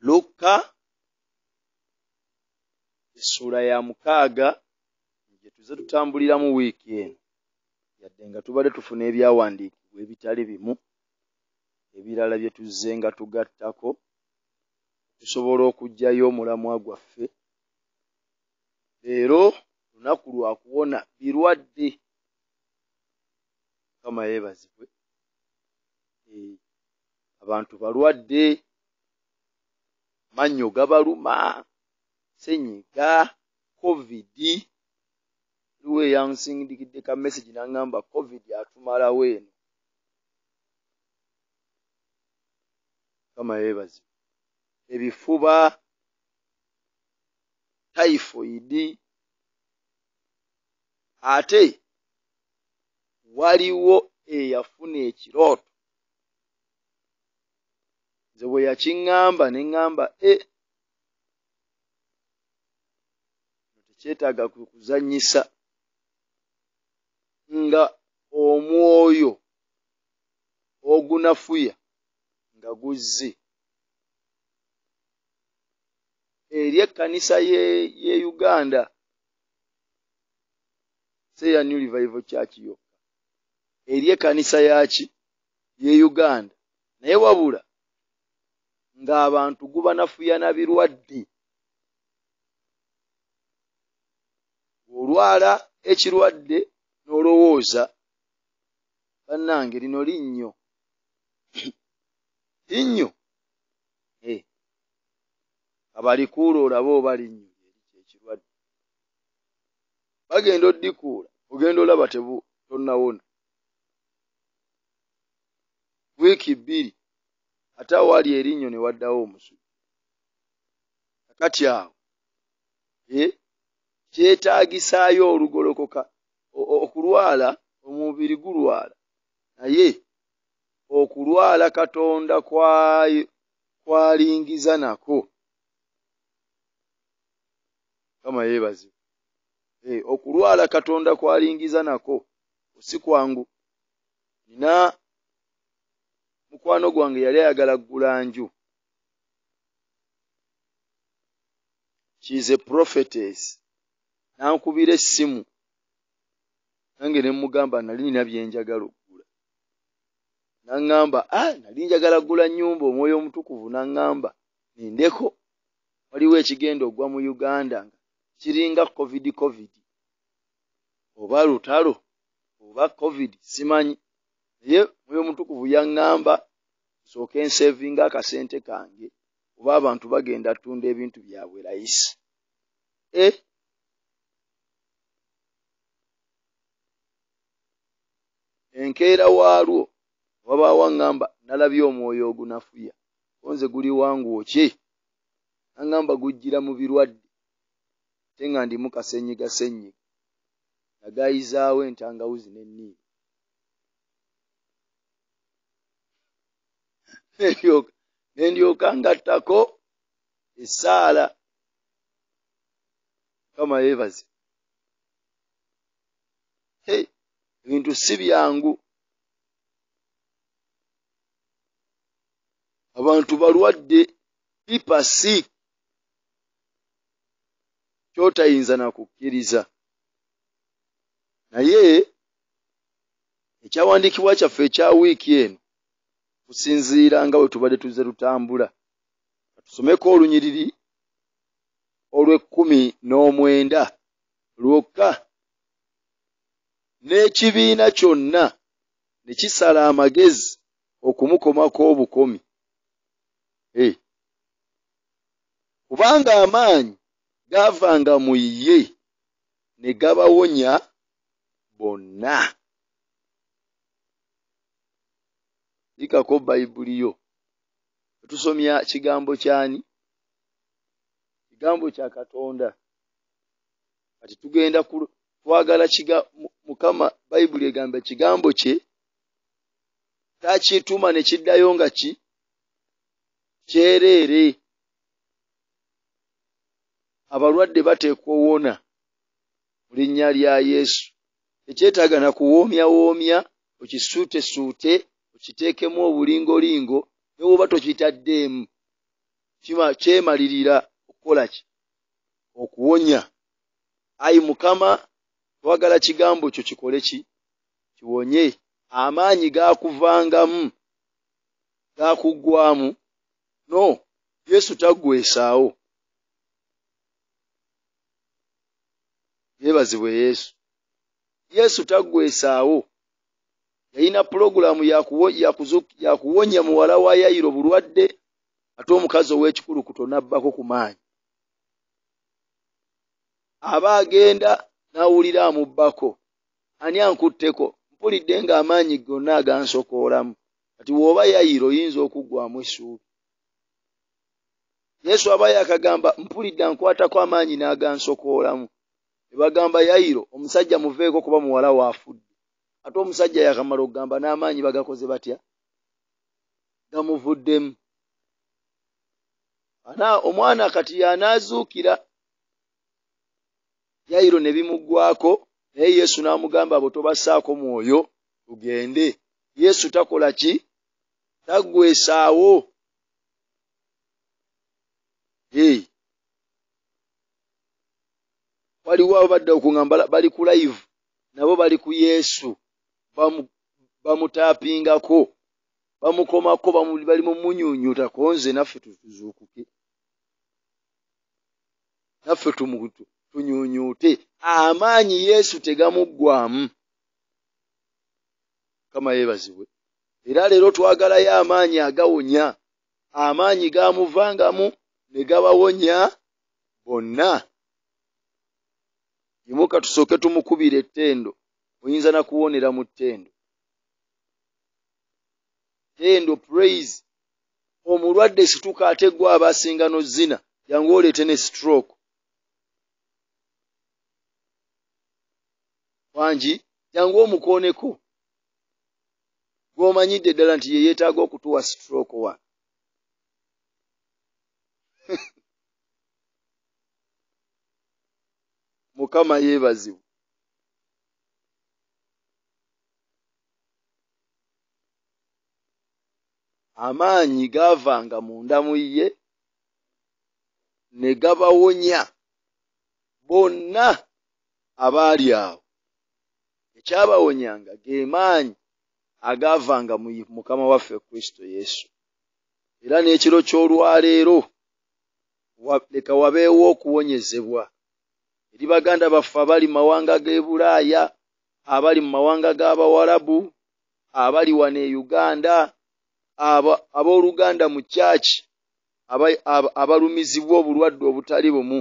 Luka essula ya 6 gye tuze tutambulira mu wiiki eno yadde nga tubadde tufuna ebyawandiikibwa ebitali bimu ebirala bye tuzze nga tugattako tusobola okuggyayo omulamwa gwaffe. Leero lunaku lwa kuwona birwadde. Mukama yeebazibwe. Abantu balwadde, mannyo gabaluma, ssenyiga, covid. Luwe yansindikidde ka message n'angamba covid atumalawo eno. Mukama yeebazibwe. Ebifuba, typhoid, ate waliwo eyafuna ekirooto nze bwe yakiŋŋamba ne ŋŋamba tekyetaaga kuzannyisa nga omwoyo ogunafuya nga guzze eri ekkanisa ye Uganda seya New Revival Church yokka eri ekkanisa yaki ye Uganda naye wabula ng'abantu gubanafuya na birwadde. Olwala ekirwadde n'olowooza bannange lino linnyo linnyo abalikuula olabe oba linnyo ekirwadde bagenda oddikuula ogenda olaba tonnawona wiiki 2 ate awali erinnyo ne waddawo omusujja. Kakati awo kyetaagisaayo olugolokoka okulwala omubiri gulwala naye okulwala Katonda kwalingiza nako. Kama yeebazibwe. Okulwala Katonda kwalingiza nako si kwangu. Nina mukwano gwange yali ayagala ggulanju. She is a prophetess. Nankubira essimu nange ne mugamba nali nina byenjagala okugula. Naŋŋamba nali njagala ggula nnyumba Omwoyo Omutukuvu naŋŋamba nindeko waliwo ekigenda ogwa mu Uganda nga kiringa covid oba lutalo oba covid simanyi naye Omwoyo Omutukuvu yaŋŋamba nsooke nsevinga akasente kange oba abantu bagenda tunda ebintu byabwe layisi. Enkeera waalwo wabaawo aŋŋamba nalabye omwoyo ogunafuya onze guli wangu ki aŋŋamba gujjira mu birwadde ate nga ndimu kasenyiga nagayizaawo entangawuzi n'enniimu nendyoka ngattako essaala. Kama yeebaze. Ebintu si byangu. Abantu balwadde people sick. Kyotayinza na kukkiriza. Naye ekyawandiikibwa kyaffe ekya wiiki eno kusinziira nga bwe tubadde tuzze tutambula. Tusomeko olunyiriri olw'19 lwokka. N'ekibiina kyonna ne kisala amagezi okumukomako obukomi. Kubanga amaanyi gaavanga mu ye ne gabawonya bonna. Yikako Bayibuli yo. Tusomya kigambo kyani? Kigambo kya Katonda. Kati tugenda twagala Mukama Bayibuli egamba kigambo kye takituma ne kiddayo nga kyereere. Abalwadde bateekwa owona mu linnya lya Yesu. Ekyetaaga na kuwoomyawoomya okisuutesuute okiteekemu obulingolingo ne bw'oba tokitaddeemu kyemalirira okukola ki? Okuwonya. Ayi Mukama, twagala kigambo kyo kikole ki? Kiwonye. Amaanyi gaakuvangamu, gaakuggwamu. No, Yesu taggwesaawo. Yeebazibwe Yesu. Yesu taggwesaawo. Yalina pulogulaamu yakuwonya muwala wa Yayiro bulwadde, ate omukazi ow'ekikulukuto n'abbako ku maanyi. Aba agenda n'awulira amubbako. Ani ankutteko? Mpulidde ng'amaanyi gonna agansokoolamu. Kati w'oba Yayiro oyinza okuggwamu essuubi. Yesu aba yakagamba mpulidde ankwatako amaanyi n'agansokoolamu. Ne bagamba Yayiro, omusajja muveeko kuba muwala waafudde. Ate omusajja yakamala okugamba n'amaanyi bagakoze batya? Gamuvuddemu. Omwana kati y'anaazuukira. Yayiro ne bimuggwako, naye Yesu n'amugamba abo tobassaako mwoyo, tugende. Yesu takola ki? Taggwesaawo. Waliwo abadde okungamba bali ku live, nabo bali ku Yesu, bamutaapingako, bamukomako, bali mu munyuunyuuta konze naffe tuzuukuke. Naffe tunyuunyuute. Amaanyi Yesu tegamuggwamu. Kama yeebazibwe. Era leero twagalayo amaanyi agawonya. Amaanyi gaamuvangamu ne gabawonya bonna. Yimuka tusooke tumukubire ettendo. Oyinza na kuwonera mu ttendo. Ttendo, praise. Omulwadde situka ate gwe abasinga n'ozzina. Jangu oleete ne stroke. Wangi, jangu omukooneko. Gw'omanyidde ddala nti ye yeetaaga okutuwa stroke wa. Mukama yeebazibwe. Amaanyi gaavanga munda mu ye ne gabawonya bonna abaali awo. Ekyabawonyanga ge maanyi agaavanga mu Mukama waffe Kristo Yesu. Era n'ekiro ky'olwaleero leka wabeewo okuwonyezebwa eri baganda baffe abali mu mawanga g'e Bulaaya, abali mu mawanga g'Abawarabu, abali wano e Uganda, abooluganda mu kyaki abalumizibwa obulwadde obutali bumu.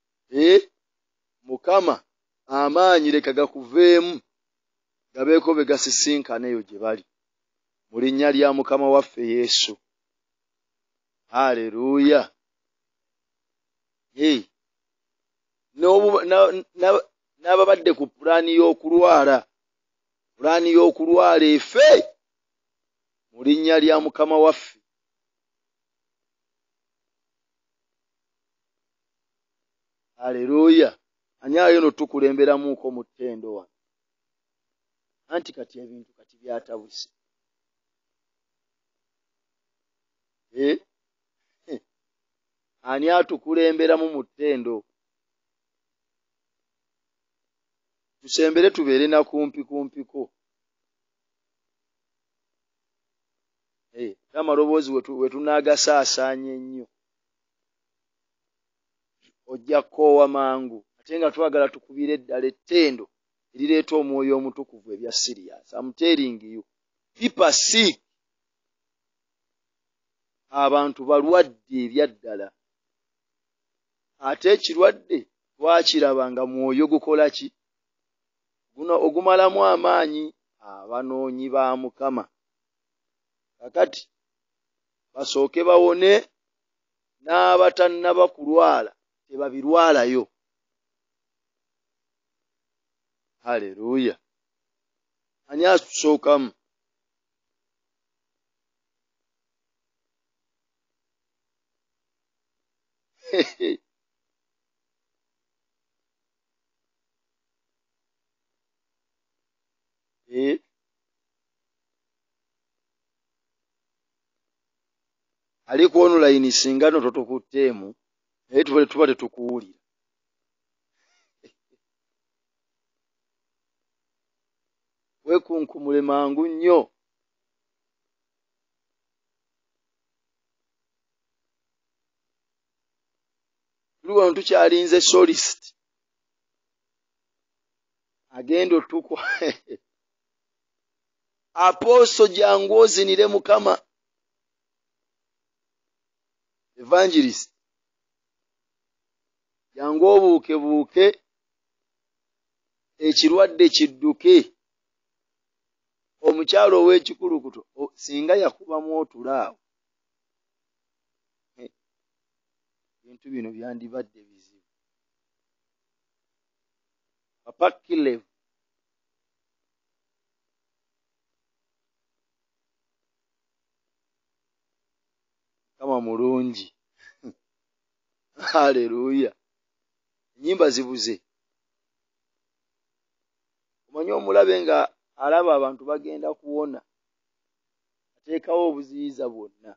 Mukama amaanyi leka gakuveemu, gabeeko be gasisinkana eyo gye bali. Mu linnya lya Mukama waffe Yesu. Haleluya. N'ababadde ku pulaani y'okulwala efe mu linnya lya Mukama waffe. Haleluya. Ani ayo no tukulemberamuuko mu ttendo wano. Anti kati ebintu kati byatabuse. Ani atukulemberamu mu ttendo? Tusembere tubeere na kumpiko. Amaloboozi wetunaagasaasaanya ennyo. Ojja kkoowa mangu. Ate nga twagala tukubire eddala ettendo erireeta omwoyo omutukuvu ebya serious. I'm telling you. People sick. Abantu balwadde ebyaddala. Ate ekirwadde twakiraba nga mwoyo gukola ki? Guno ogumalamu amaanyi abanoonyi ba Mukama. Kakati basooke bawone, n'abatannaba kulwala tebabirwalayo. Haleluya. Ani atusookamu? ali ku online singa no totukutteemu naye tuba tetukuwulira. Weekunkumule mangu nnyo. Tuli wano tukyalinze solist agenda otukwa Apostle jangu ozinire Mukama. Evangelist jangu obuuke ekirwadde kidduke. Omukyalo ow'ekikulukuto singa yakubamu otulaawo ebintu bino byandibadde bizibu. Papa Kilevu kama mulungi. Haleluya. Ennyimba zibuze. Omanyi omulabe nga alaba abantu bagenda kuwona ateekawo obuziyiza bwonna.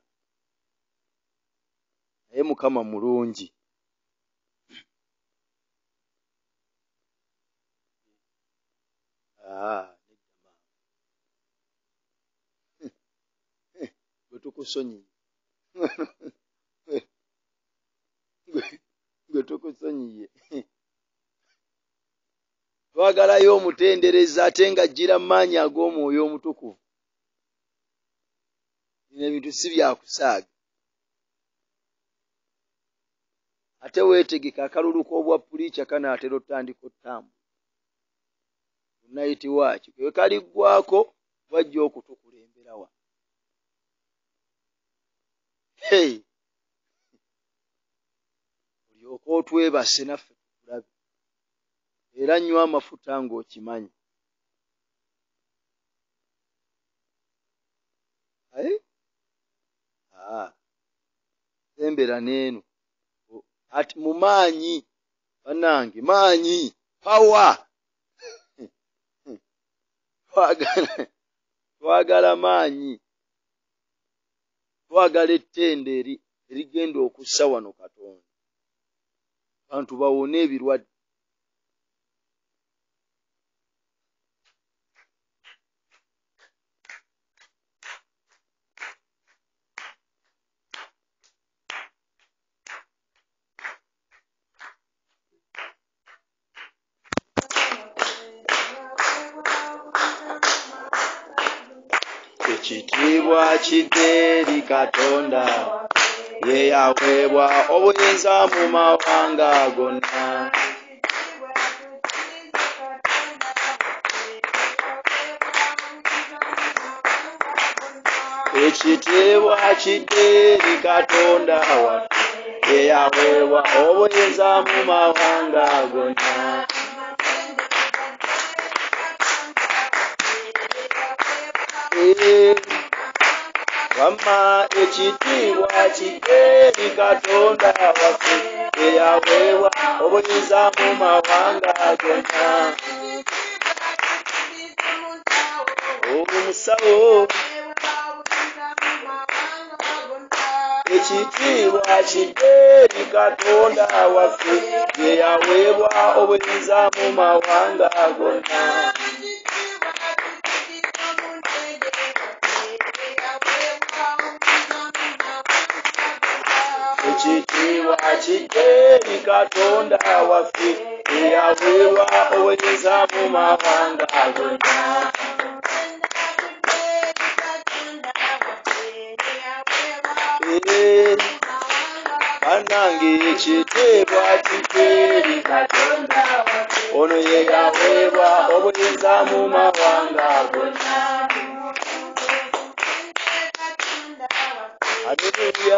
Naye Mukama mulungi. Gwe tukusonyiye. Gwe tukusonyiye. Twagalayo omutendereza ate nga ajjira maanyi ag'Omwoyo Omutukuvu. Bino ebintu si bya kusaaga. Ate weetegeka akalulu k'obwa puliica kanaatera otandika ottamu. Night watch kwe kaliggwako wajja okutukulembera wa. Hey! Olyoka otwebase naffe tukulabe. Era nnywa amafuta ng'okimanyi. Sembera n'eno. Ati mu maanyi. Bannange, maanyi. Power. Twagala maanyi. Twagala ettende erigenda okussa wano Katonda. Abantu bawone ebirwadde. Ekitiibwa kidde eri Katonda, ye yaweebwa obuyinza mu mawanga gonna. Ekitiibwa kidde eri Katonda waffe, ye yaweebwa obuyinza mu mawanga gonna. Wamma ekitiibwa kidde eri Katonda waffe, ye yaweebwa obuyinza mu mawanga gonna. Omusawo ekitiibwa kidde eri Katonda waffe, ye yaweebwa obuyinza mu mawanga gonna. Ekitiibwa kidde eri Katonda waffe, ye yaweebwa obuyinza mu mawanga gonna. Bannange ekitiibwa kidde eri Katonda waffe, ono ye yaweebwa obuyinza mu mawanga gonna. Haleluya.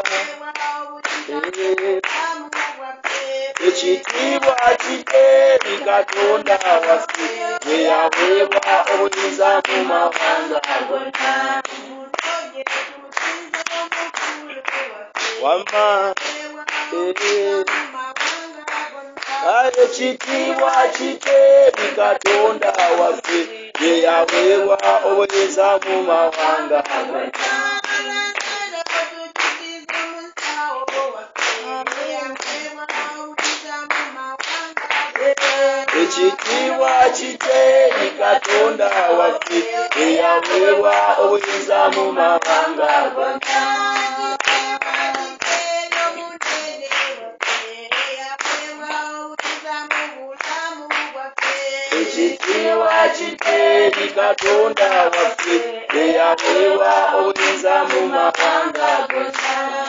Ekitiibwa kidde eri Katonda waffe, ye yaweebwa obuyinza mu mawanga gonna. Wamma ekitiibwa kidde eri Katonda waffe, ye yaweebwa obuyinza mu mawanga gonna. ekitiibwa kiteri Katonda waffe eyaweebwa obuyinza mu mawanga gonna. Ekitiibwa kiteri Katonda waffe eyaweebwa obuyinza mu mawanga gonna.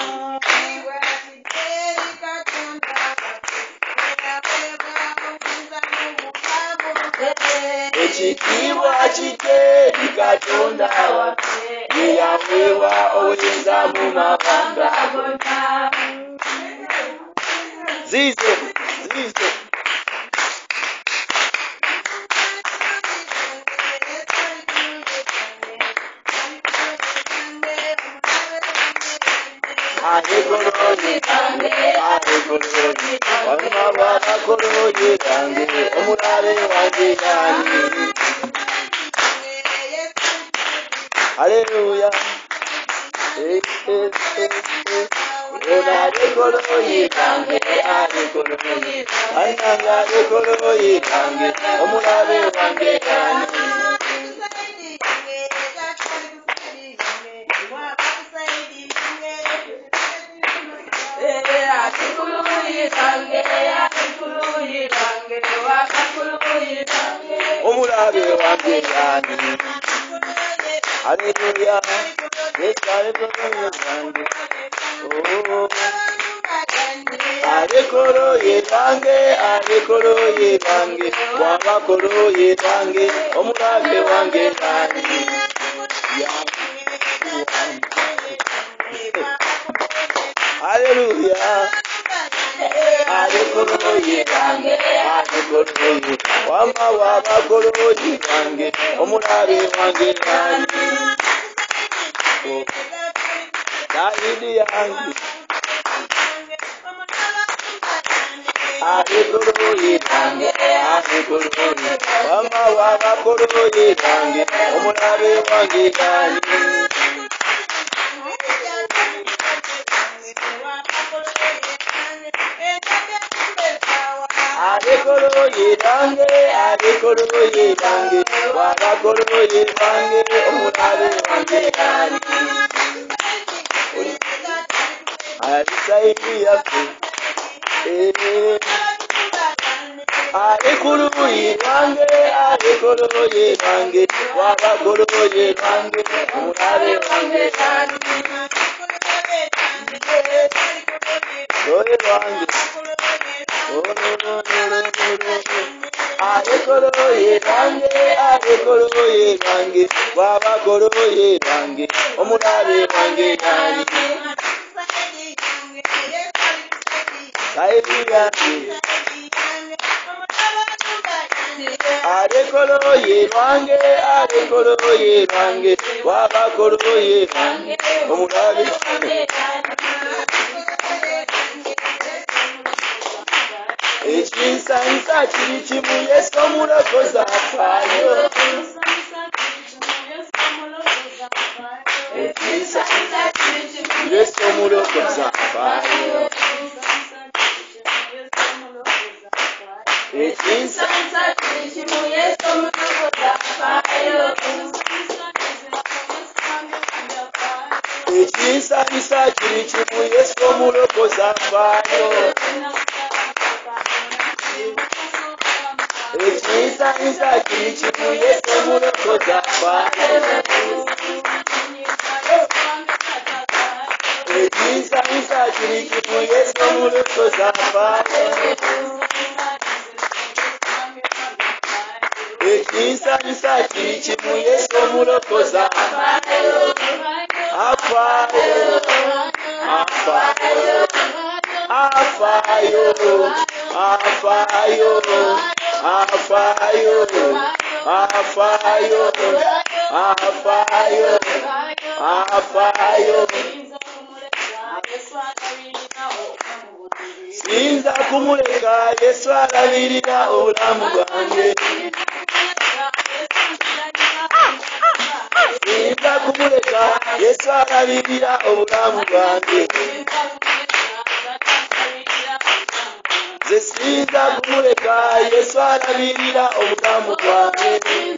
Ekitiibwa kiteri Katonda waffe eyaweebwa obuyinza mu mawanga gonna. Zizo. Arekoloye kange, wanyuma bw'abakoloye kange, omulabe wange yani. Haleluya. Ona arekoloye kange, annanga arekoloye kange, omulabe wange yani. Omulabe wange yani. Haleluya. Yesu arekoloye kange. Arekoloye kange, wabakoloye kange, omulabe wange yani. Haleluya. Arekoloye kange, wama wabakoloye kange, omulabe wange yani. Daidi yange. Arekoloye kange, wama wabakoloye kange, omulabe wange yani. Arekoloye kange, wabakoloye kange, omulabe wange yani. Alisaidia fe. Arekoloye kange, wabakoloye kange, omulabe wange yani. Oye wange. Arekoloye kange, wabakoloye kange, omulabe wange yani. Haleluya. Arekoloye kange, wabakoloye kange, omulabe wange. Ekinsansa kiri kimu Yesu omulokozi afaayo. Ekinsansa kiri kimu Yesu omulokozi afaayo. Ekinsansa kiri kimu Yesu omulokozi afaayo. Ekinsansa kiri kimu Yesu omulokozi afaayo. Ekinsansa kiri kimu Yesu omulokozi afaayo. Ekinsansa kiri kimu Yesu omulokozi afaayo. Ekinsansa kiri kimu Yesu omulokozi afaayo. Sinza kumuleka Yesu alabirira obulamu bwange. Sinza kumuleka Yesu alabirira obulamu bwange. Nze Siyinza kumuleka Yesu alabirira obulamu bwange.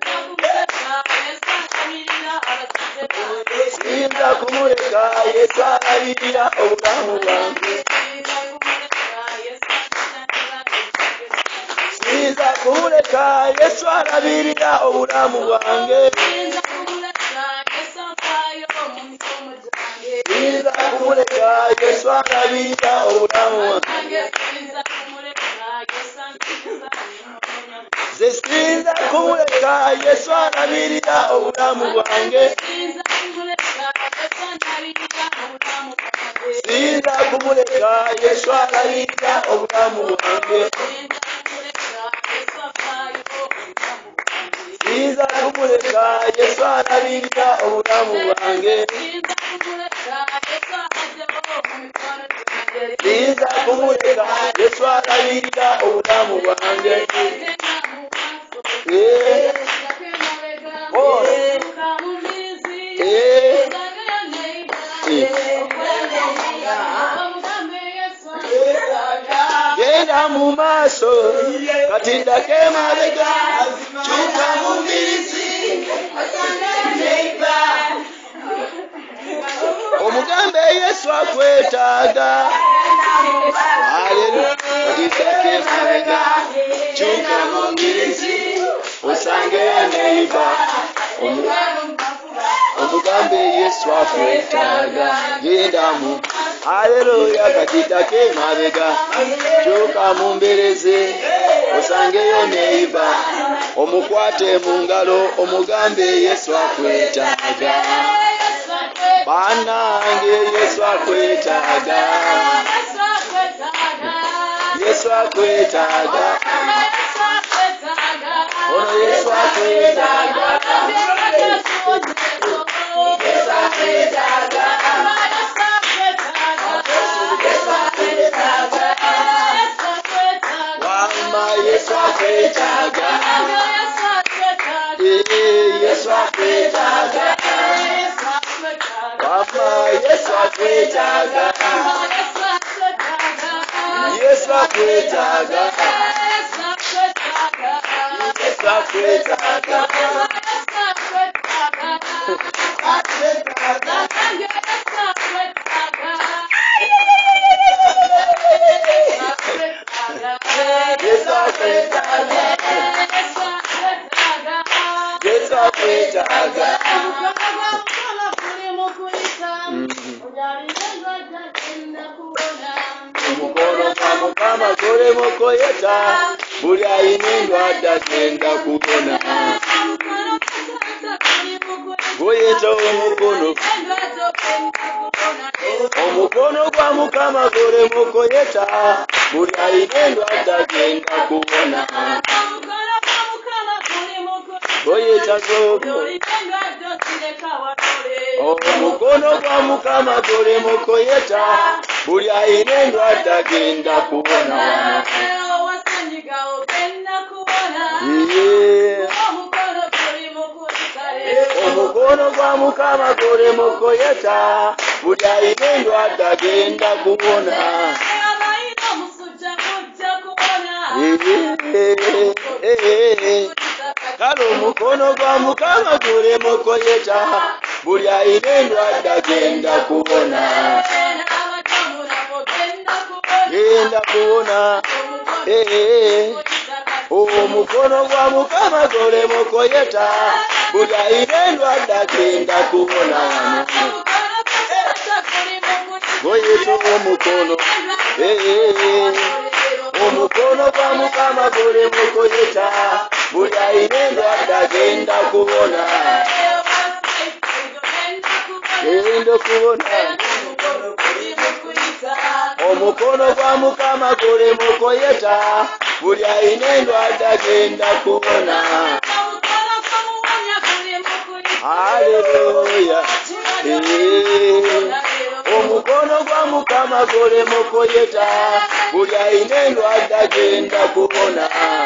Siyinza kumuleka Yesu alabirira obulamu bwange. Siyinza kumuleka Yesu alabirira obulamu bwange. Siyinza kumuleka Yesu alabirira obulamu bwange. Siyinza kumuleka Yesu alabirira obulamu bwange. Siyinza kumuleka Yesu alabirira obulamu bwange. Siyinza kumuleka Yesu alabirira obulamu bwange. Siyinza kumuleka Yesu alabirira obulamu bwange. Genda mu maaso kati ndake emabega, kyuka mu mbirizi omugambe Yesu akwetaaga. Haleluya. Kati ndake emabega, kyuka mu mbirizi osange neiba. Omugambe Yesu akwetaaga. Genda mu haleluya. Kati ndake emabega, kyuka mu mbirizi osangeyo neiba. Omukwate mu ngalo omugambe Yesu akwetaaga. Bannange Yesu akwetaaga. Yesu akwetaaga. Ono Yesu akwetaaga. Yesu akwetaaga. Wama Yesu akwetaaga. Yesu akwetaaga. Wama Yesu akwetaaga. Yesu akwetaaga. Yesu akwetaaga. Yesu akwetaaga. Yesu akwetaaga. Omukono gwa Mukama guli mu kuyita, buli ayina endwadde agenda kubona. Guyita omukono. Omukono gwa Mukama guli mu kuyita, buli ayina endwadde agenda kubona. Guyita gwogo. Omukono gwa Mukama guli mu kuyita, buli ayina endwadde agenda kubona. Omukono gwa Mukama guli mu kuyita, buli ayina endwadde agenda kubona. Kale omukono gwa Mukama guli mu kuyita, buli ayina endwadde agenda kubona. Genda kubona. Omukono gwa Mukama guli mu kuyita, buli ayina endwadde agenda kubona. Guyita omukono. Omukono gwa Mukama guli mu kuyita, buli ayina endwadde agenda kubona. Genda kubona. Omukono gwa Mukama guli mu kuyita, buli ayina endwadde agenda kubona. Haleluya. Omukono gwa Mukama guli mu kuyita, buli ayina endwadde agenda kubona.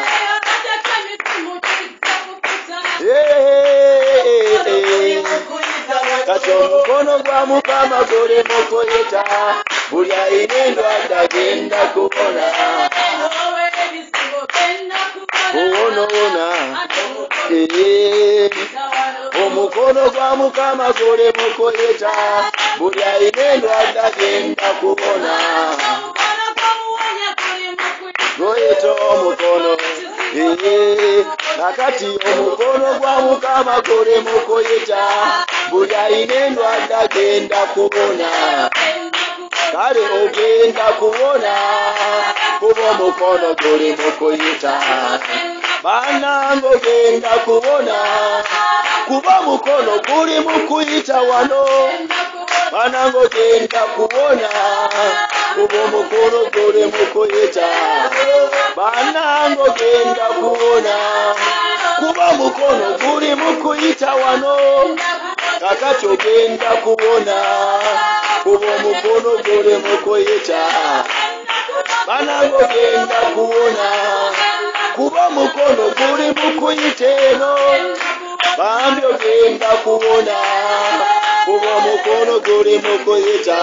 Kati omukono gwa Mukama guli mu kuyita, buli ayina endwadde agenda kubona. kuwona omukono gwa Mukama guli mukoyeta buli ayina endwadde agenda kuwona goyeta omukono nakati omukono gwa Mukama guli mukoyeta buli ayina endwadde agenda kuwona kale ogenda kuwona kuba omukono guli mukoyeta banange ogenda kuwona kuba omukono guli mukuyita wano banange ogenda kuwona kuba omukono guli mukuyita banange ogenda kuwona kuba omukono guli mukuyita wano kakati ogenda kuwona kuba omukono guli mukuyita banange ogenda kuwona kuba omukono guli mukuyita eno bambi ogenda kuwona kuba omukono guli mukuyita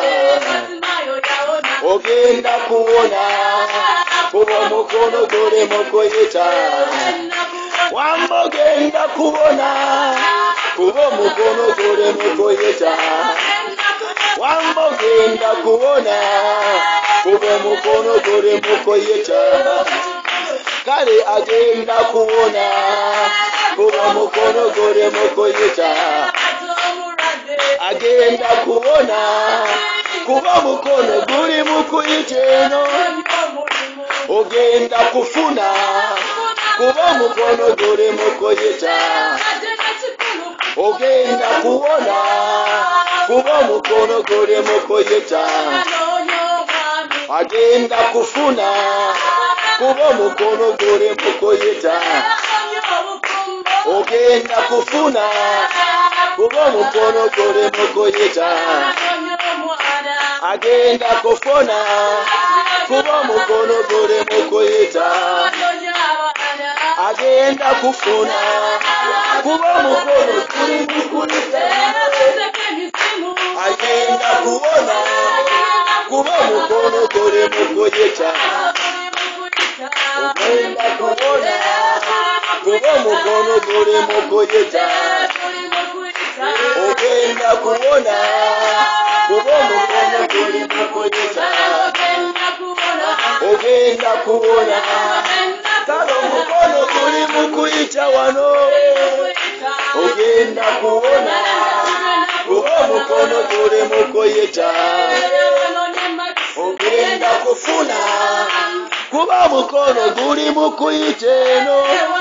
ogenda kuwona kuba omukono guli mukuyita wamba ogenda kuwona kuba omukono guli mukuyita wamba ogenda kuwona kuba omukono guli mukuyita kale agenda kuwona kuba omukono guli mukuyita agenda kuwona kuba omukono guli mukuyita eno ogenda kufuna kuba omukono guli mukuyita ogenda kuwona kuba omukono guli mukuyita agenda kufuna kuba omukono guli mukuyita ogenda kufuna kuba omukono guli mukuyita agenda kufuna kuba omukono guli mukuyita agenda kufuna kuba omukono guli mukuyita agenda kuwona kuba omukono guli mukuyita ogenda kuwona kuba omukono guli mukuyita ogenda kuwona kuba omukono guli mukuyita ogenda kuwona kale omukono guli mukuyita wano ogenda kuwona kuba omukono guli mukuyita ogenda kufuna kuba omukono guli mukuyita eno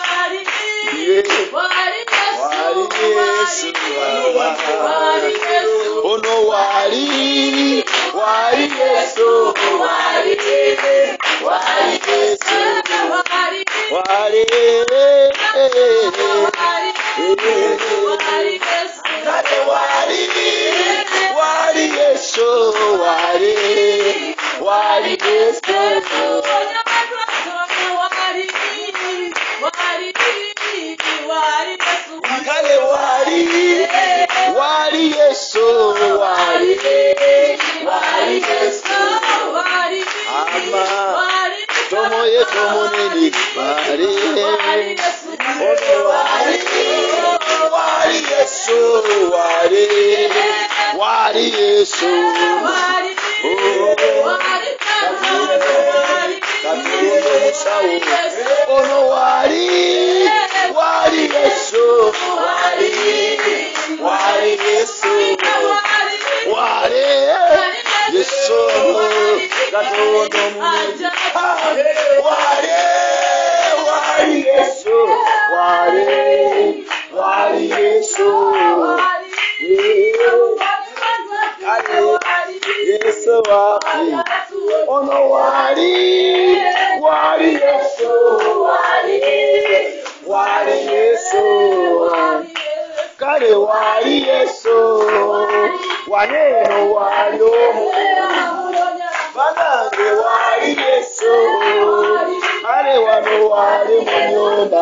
ono wali Yesu wali Yesu wali kale wali Yesu wali Yesu kale wali Yesu wali Yesu ama tomo yetu munini wali ono wali Yesu wali Yesu katundu musawo ono wali Yesu wali Yesu wali Yesu katundu munini wali Yesu wali Yesu Yesu wali ono wali Yesu wali Yesu kale wali Yesu waneno wali omu banange wali Yesu ale wano wali mu nyumba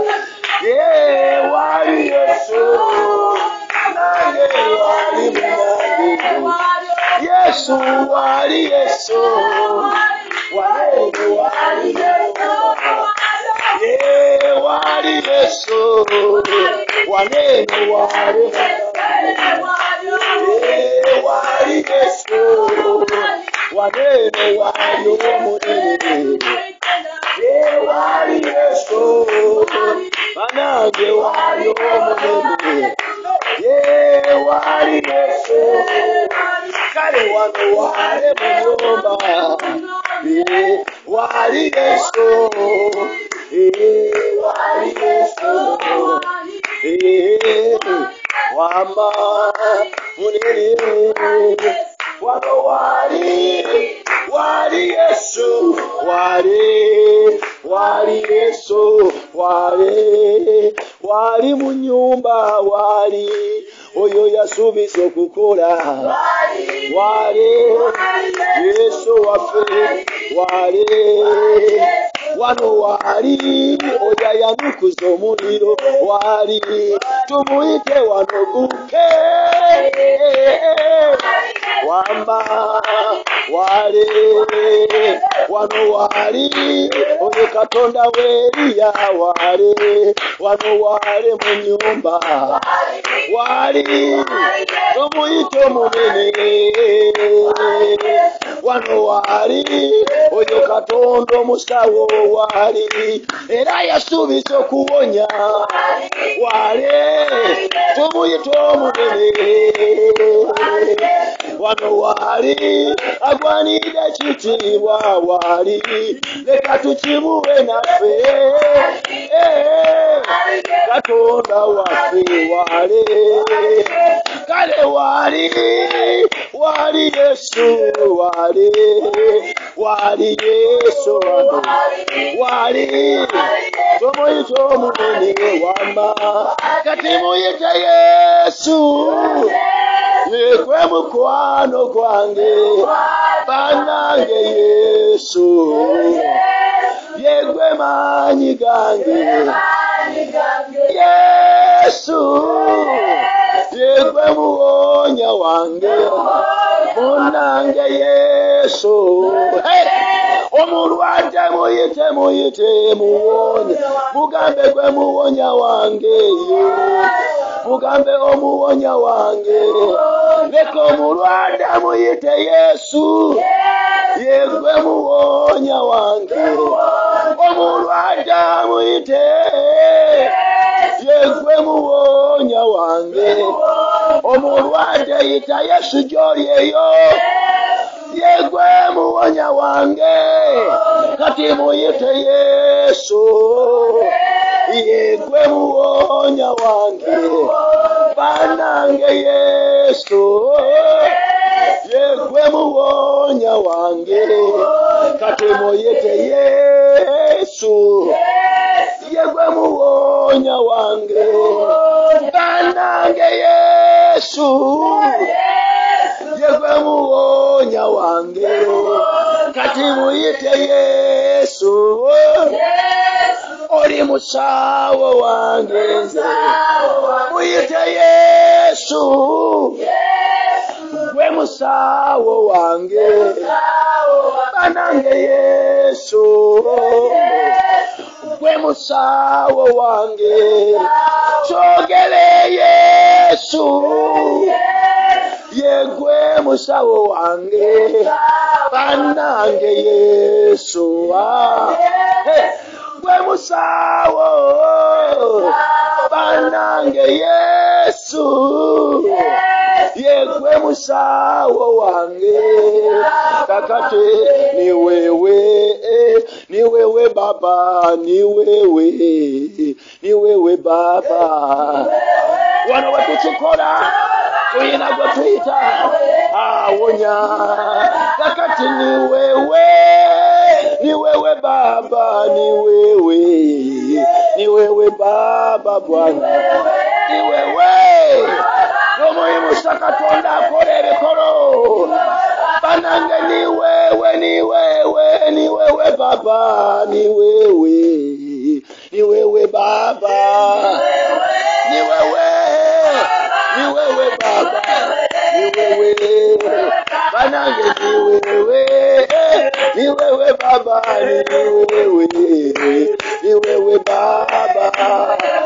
wali Yesu nange wali mu Yesu wali Yesu waneno wali Yesu Yesu waneno wali wali Yesu waneno wali omunene wali Yesu manage wali omunene wali Yesu kale wano wale munyumba wali Yesu wali Yesu wama munene wano wali Yesu wali Yesu wali munyumba wali oyo yasubiza okukola wali Yesu waffe wali wano wali oya yanukuza omuliro wali tumuyite wano guke wamba wali wano wali oyo Katonda w'Eriya wali wano wali mu nyumba wali tumuyite omunene wano wali oyo Katonda omusawo wali era yasuubiza okuwonya wali tumuyite omunene wano wali agwanidde ekitiibwa wali leka tukimuwe naffe Katonda waffe wali kale wali Yesu wali Yesu wali tumuyite omunene wama kati muyite Yesu yegwe mukwano gwange banange Yesu yegwe maanyi gange Yesu yegwe muwonya wange munange Yesu omulwadde muyite muwonya mugambe gwe muwonya wange mugambe omuwonya wange leka omulwadde muyite Yesu yegwe muwonya wange omulwadde muyite yegwe muwonya wange omulwadde yita Yesu gy'oli eyo yegwe muwonya wange kati muyite Yesu yegwe muwonya wange banange Yesu yegwe muwonya wange kati muyite Yesu yegwe muwonya wange banange Yesu yegwe muwonya wange kati muyite Yesu oli musawo wange nze muyite Yesu gwe musawo wange banange Yesu gwe musawo wange kyogere Yesu yegwe musawo wange banange Yesu gwe musawo banange Yesu yegwe musawo wange kakate ni wewe baba ni wewe baba wano wetukikola tuyina gwe tuyita awonya kakati ni wewe baba ni wewe baba Bwana ni wewe n'omulimu Katonda akola ebikolo banange ni wewe baba ni wewe baba ni wewe baba ni wewe banange ni wewe baba ni wewe baba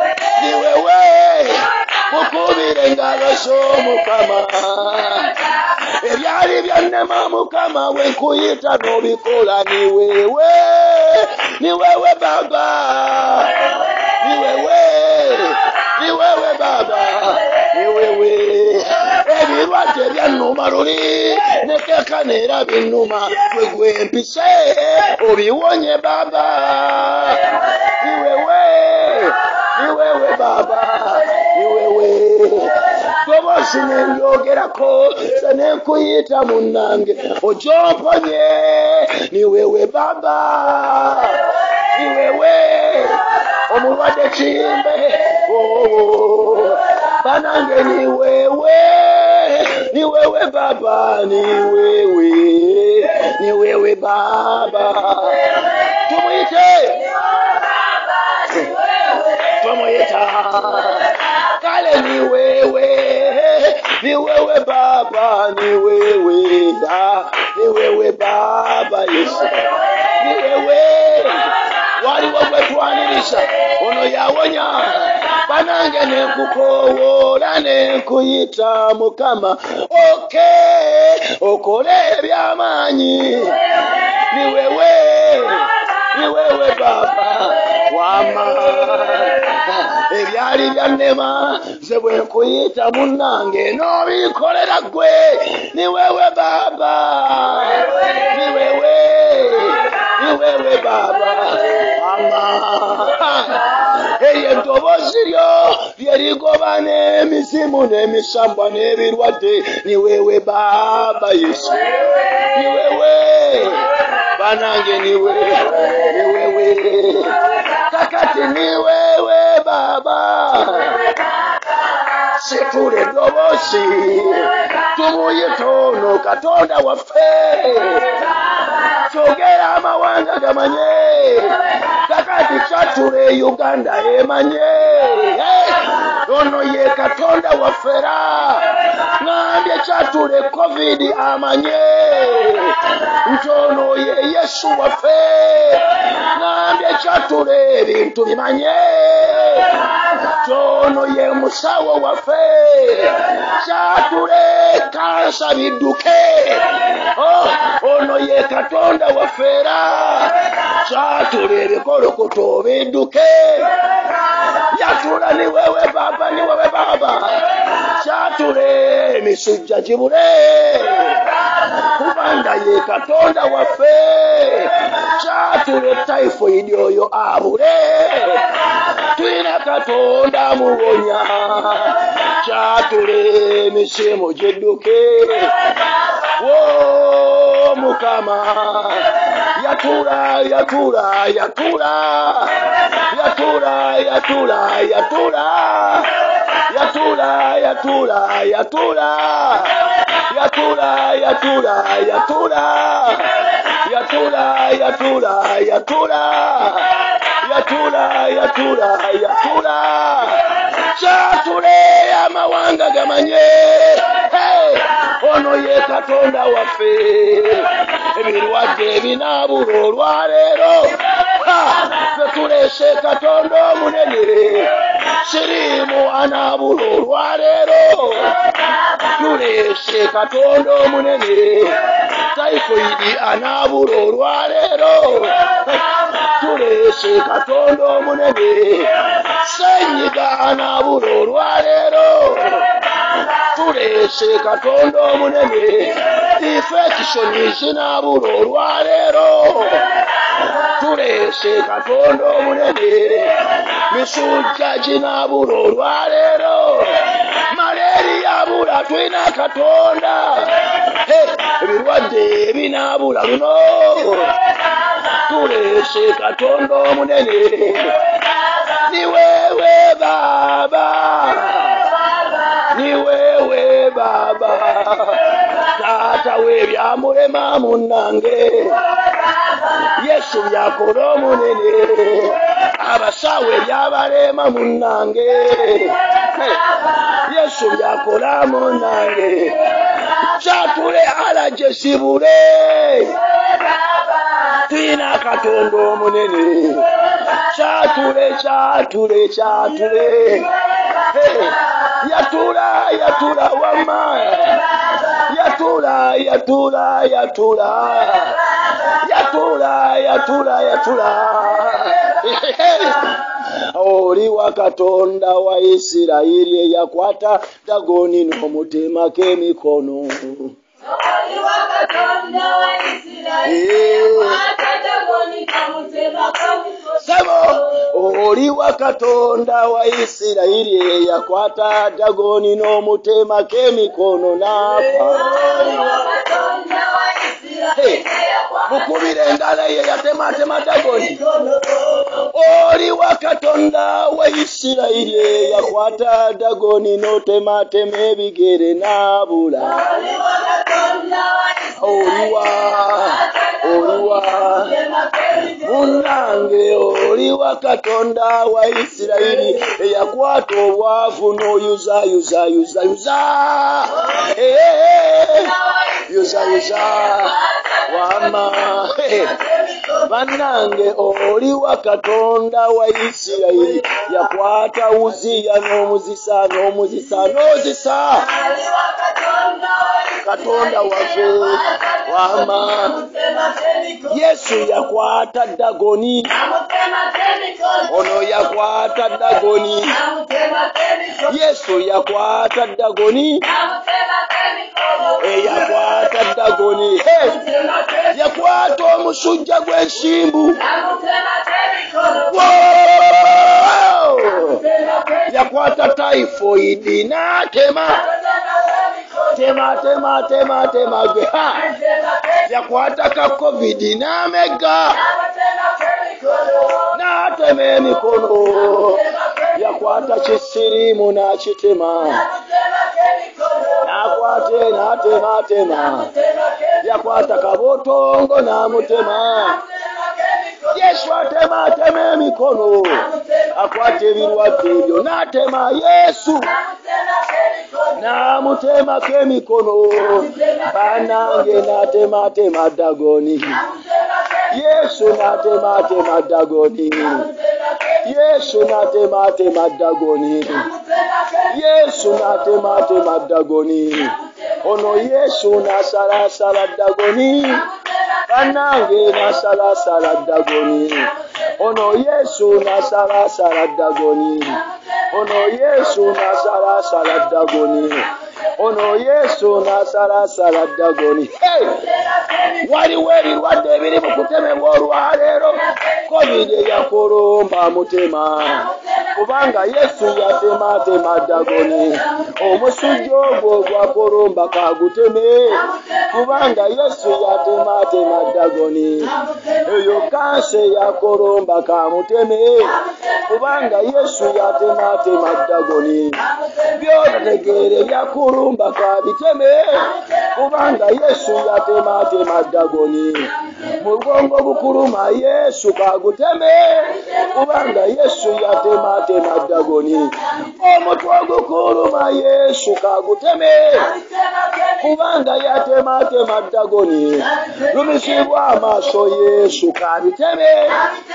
Yesu Mukama ebyali byannema Mukama wenkuyita n'obikola ni wewe Baba ni wewe Baba ni wewe ebirwadde byannuma luli nekeka neera binnuma gwe mpise obiwonye Baba ni wewe Baba ni wewe Tobosi nendyogerako senenkuyita munnange ojomponye ni wewe Baba ni wewe omulwadde kimbe banange ni wewe Baba ni wewe Baba tumuyite tumuyita kale ni wewe Baba ni wewe Baba Yesu ni wewe waliwo gwetwanirisha ono yawonya banange nenkukowola nenkuyita Mukama okole ebyamaanyi ni wewe Baba wama ebyali byannema ze bwe nkuyita munnange n'obikolera gwe ni wewe Baba ni wewe Baba eye eddoboozi lyo lyerigoba n'emizimu n'emisambwa n'ebirwadde ni wewe Baba Yesu ni wewe banange ni wewe kakati ni wewe Baba situle eddoboozi tumuyite ono Katonda waffe kyogera amawanga gamanye kakati kyatule Uganda emanye ono ye Katonda waffera ngambye kyatule COVID amanye nti ono ye Yesu waffe ngambye kyatule ebintu bimanye ono ye musawo waffe kyatule kansa bidduke ono ye Katonda waffera kyatule ebikolokoto bidduke yatula ni wewe Baba kyatule emisujja gibule kubanga ye Katonda waffe kyatule typhoid oyo abule twina Katonda muwonya kyatule emisimu gidduke Mukama yatula kyatule amawanga gamanye ono ye Katonda waffe ebirwadde ebinaabula olwaleero fetulese Katonda omunene siriimu anaabula olwaleero tulese Katonda omunene typhoid anaabula olwaleero tulese Katonda omunene senyiga anaabula olwaleero tulese Katonda omunene infection zinaabula olwaleero tulese Katonda omunene misujja ginaabula olwaleero malaria abula twina Katonda ebirwadde ebinaabula luno tulese Katonda omunene ni wewe Baba ni wewe Baba Taata webyamulema munnange Yesu byakola omunene abasawe byabalema munnange Yesu byakola munnange kyatule alajesibule twina Katonda omunene kyatule Yatula wama. Yatula. Oli wa Katonda wa Isirayiri yakwata Dagoni n'omutima k'emikono. Oli wa Katonda wa Isirayiri yakwata Dagoni n'omutima k'emikono. Sebo, oli wa Katonda wa Isirayiri yakwata Dagoni n'omutima k'emikono n'afa. Oli wa Katonda wa Isirayiri mukubire endala ye yatema Dagoni. Oli wa Katonda wa Isirayiri yakwata Dagoni n'otema ebigere n'abula. Oli wa Katonda wa Munange oli wa Katonda wa Isirayiri yakwata obwavu n'oyuza wama. Banange oli wa Katonda wa Isirayiri yakwata Uziya n'omuzisa Katonda waffe wama. Yesu yakwata Dagoni. Ono yakwata Dagoni. Yesu yakwata Dagoni. Yakwata Dagoni. Yakwata omusujja gw'ensimbu. Yakwata typhoid n'atema. Tema gwe. Yakwata ka COVID n'amega. N'atema emikono. Yakwata kisirimu n'akitema. N'atema. Yakwata kabotongo n'amutema. Yesu atema emikono. Akwata ebirwadde ebyo n'atema Yesu. N'amutema k'emikono. Banange n'atema Dagoni. Yesu n'atema Dagoni. Yesu n'atema Dagoni. Yesu n'atema Dagoni. Ono Yesu n'asala Dagoni. Banange n'asala Dagoni. Ono Yesu n'asala Dagoni. Ono Yesu n'asala Dagoni. Ono Yesu n'asala Dagoni. Waliwo ebirwadde ebiri mu kutemebwa olwaleero. COVID yakolomba mutema. Kubanga Yesu yatema Dagoni. Omusujja ogwo gwakolomba kaguteme. Kubanga Yesu yatema Dagoni. Eyo kanse yakolomba kamuteme. Kubanga Yesu yatema Dagoni. Byotegere byakulumba kabiteme. Kubanga Yesu yatema Dagoni. Mugongo bukuluma Yesu kaguteme. Kubanga Yesu yatema Dagoni. Omutwe gukuluma Yesu kaguteme. Kubanga yatema Dagoni. Lumisibwa amaaso Yesu kabiteme.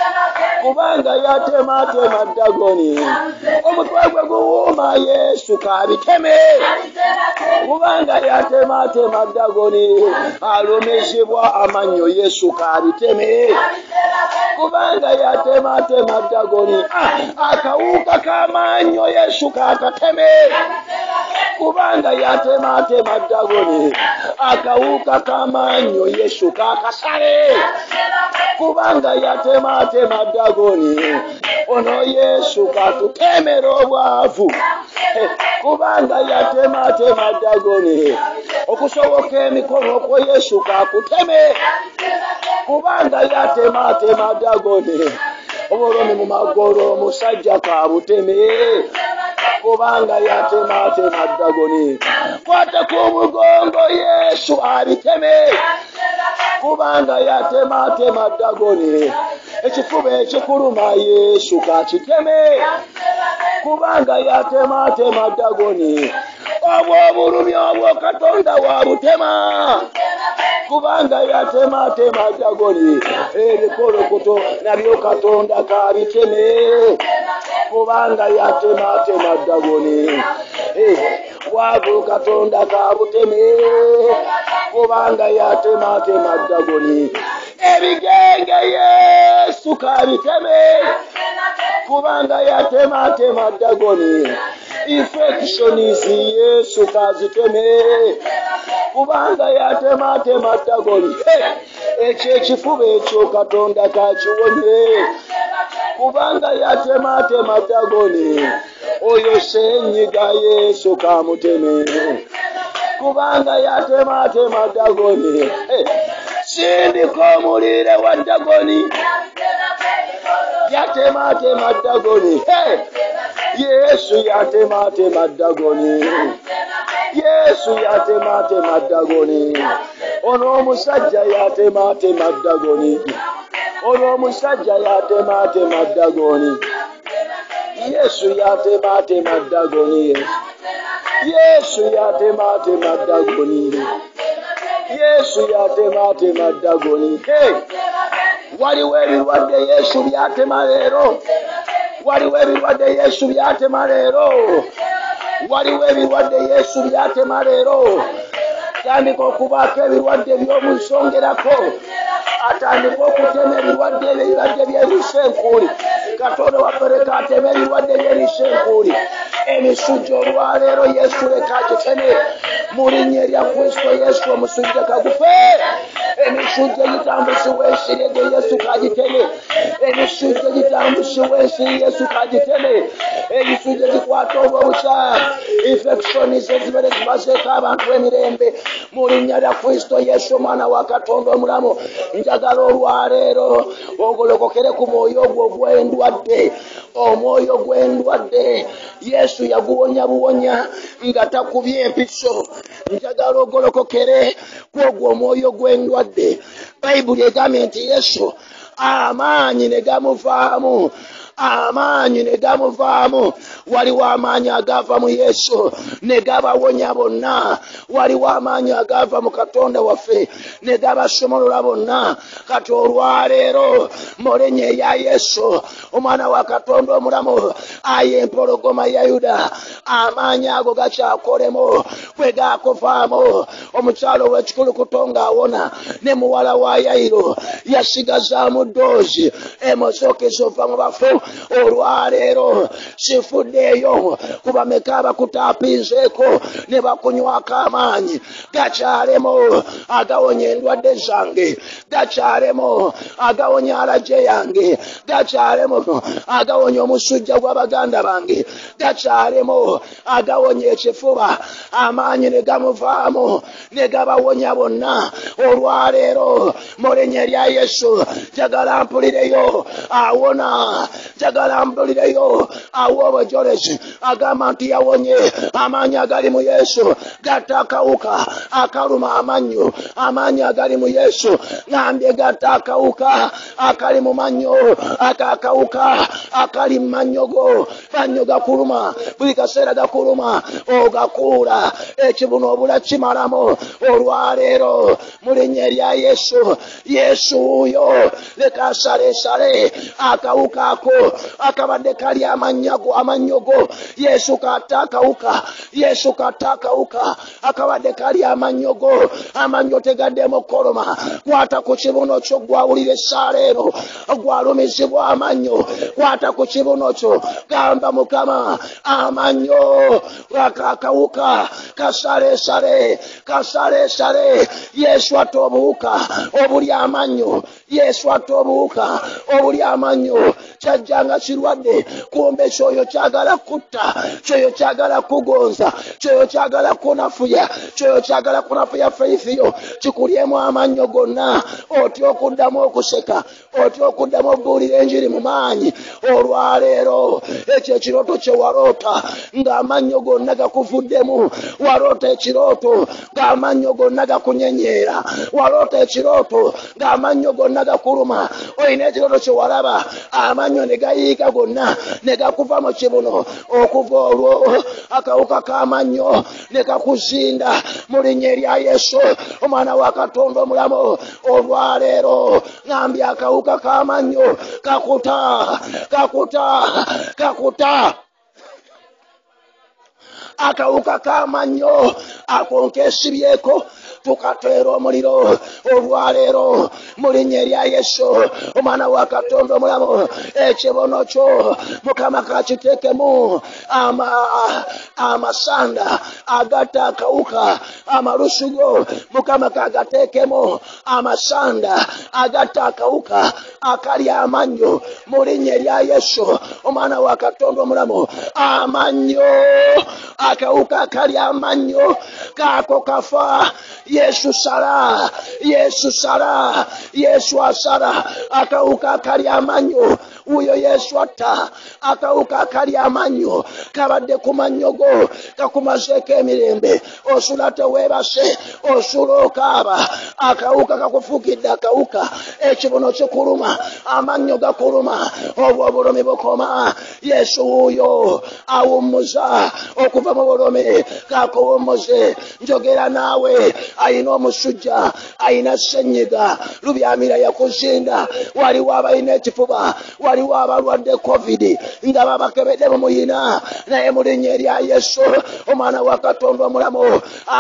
Kubanga yatema Dagoni. Omutwe guwuma Yesu kabiteme. Kubanga yatema Dagoni. Alumisibwa amannyo Yesu kabiteme. Kubanga yatema Dagoni. Akawuka k'amannyo Yesu kakateme. Kubanga yatema Dagoni. Akawuka k'amannyo Yesu kakasale. Kubanga yatema Dagoni. Ono Yesu katutemera obwavu. Kubanga yatema Dagoni. Okusoboka emikono okwo Yesu kakuteme. Kubanga yatema Dagoni. Obulumi mu magolo omusajja kabuteme. Kubanga yatema Dagoni. Kwata ku mugongo Yesu abiteme. Kubanga yatema Dagoni. Ekifuba ekikuluma Yesu kakiteme. Kubanga yatema Dagoni. Obwo obulumi obwo Katonda wabutema. kubanga yatematema dagoni ebikolokoto nabyo Katonda kabiteme kubanga yatematema dagoni bwavu Katonda kabuteme kubanga yatematema dagoni ebigenge Yesu kabiteme kubanga yatematema dagoni infections Yesu kaziteme kubanga yatematema dagoni ekyo ekifuba ekyo Katonda kakiwonye kubanga yatematema dagoni oyo senyiga Yesu kamuteme kubanga yatematema dagoni sindiko omulire wa dagoni yatematema dagoni Yesu yatematema dagoni Yesu yatematema dagoni ono omusajja yatematema dagoni ono omusajja yatematema dagoni Yesu yatematema dagoni Yesu yatematema dagoni Yesu yatematema dagoni waliwo ebirwadde Yesu byatema leero waliwo ebirwadde Yesu byatema leero waliwo ebirwadde Yesu byatema leero atandika okubaako ebirwadde by'omunsongerako atandika okutema ebirwadde by'ebisenkuli Katonda waffe leka ateme ebirwadde by'ebisenkuli emisujja olwaleero Yesu leka agiteme mu linnya erya Kristo Yesu omusujja kagufe emisujja egitambusibwa ensiri egyo Yesu kagiteme emisujja egitambusibwa ensiri Yesu kagiteme emisujja egikwata obwobukyayi infections ezibere zibazeeko abantu emirembe mu linnya lya Kristo Yesu omwana wa Katonda omulamu njagala olwaleero ogolokokere ku mwoyo ogwo gw'endwadde omwoyo gw'endwadde Yesu yaguwonya buwonya nga takubye empiso njagala ogolokokere kwogwo omwoyo gw'endwadde Bayibuli egambye nti Yesu amaanyi ne gamuvaamu amaanyi ne gamuvaamu waliwo amaanyi agava mu Yesu ne gabawonya bonna waliwo amaanyi agava mu Katonda waffe ne gabasomolola bonna kati olwaleero mu linnya erya Yesu omwana wa Katonda omulamu aye empologoma ya Yuda amaanyi ago gakyakolemu bwe gakuvaamu omukyalo w'ekikulukuto ng'awona ne muwala wa Yayiro yasigazaamu ddoozi emosookezo ova mu bafu olwaleero sifuddeeyo kuba meka abakutaapinzeeko ne bakunywako amaanyi gakyalemu agawonya endwadde zange gakyalemu agawonya alaje yange gakyalemu agawonya omusujja gw'abaganda bange gakyalemu agawonya ekifuba amaanyi ne gamuvaamu ne gabawonya bonna olwaleero mu linnya erya Yesu njagala mpulireyo awona njagala mpulireyo awo obujolezi agamba nti yawonye amaanyi agali mu Yesu gatta akawuka akaluma amannyo amaanyi agali mu Yesu ngambye gatta akawuka akali mu mannyo akakawuka akali mu mannyo go mannyo gakuluma buli kaseera gakuluma ogakuula ekibuno obula kimalamu olwaleero mu linnya erya Yesu Yesu oyo leka asaleesale akawuka ako akabadde kali amannyo go Yesu katta akawuka Yesu katta akawuka akabadde kali amannyo go amannyo tegaddemu koloma kwata ku kibuno kyo gwawulira essaala eno gwalumizibwa amannyo kwata ku kibuno kyo gamba Mukama amannyo akawuka kasaleesale Yesu atta obuwuka obuli amannyo Yesu atta obuwuka obuli amannyo kyajjanga kirwadde kumbe kyoyo kyagala kutta kyoyo kyagala kugonza kyoyo kyagala kunafuya kyoyo kyagala kunafuya faithiyo kikulyemu amannyo gonna otya okuddamu okuseka otya okuddamu okubuulira enjiri mu maanyi olwaleero ekyo ekirooto kye waloota ng'amannyo gonna gakuvuddemu waloota ekirooto ng'amannyo gonna gakunyenyeera waloota ekirooto ng'amannyo gonna gakuluma olina ekirooto kye walaba amannyo ne gayiika gonna ne gakuva mu kibuno okuva olwo akawuka k'amannyo ne kakuzinda mu linnya erya Yesu omwana wa Katonda omulamu olwaleero ngambye akawuka k'amannyo kakuta akawuka k'amannyo akonkeesibyeko tukateera omuliro olwaleero mu linnya erya Yesu omwana wa Katonda omulamu ekibono kyo Mukama kakiteekemu amasanda agatta akawuka amalusu go Mukama kagateekemu amasanda agatta akawuka akali amannyo mu linnya erya Yesu omwana wa Katonda omulamu amannyo akawuka akali amannyo kaako kafa Yesu sala Yesu asala akawuka akali amannyo uyo Yesu atta akawuka akali amannyo kabadde ku mannyo go kakumazeeko emirembe osula teweebase osula okaaba akawuka kakufukidde akawuka ekibuno kikuluma amannyo gakuluma obwo obulumi bukoma Yesu wuuyo awummuza okuva mu bulumi kakuwummuze njogera naawe ayina omusujja ayina ssenyiga lubyamira yakuzinda waliwo abalina ekifuba waliwo abalwadde covid nga babakebedde mumuyina naye mu linnya erya Yesu omwana wa Katonda omulamu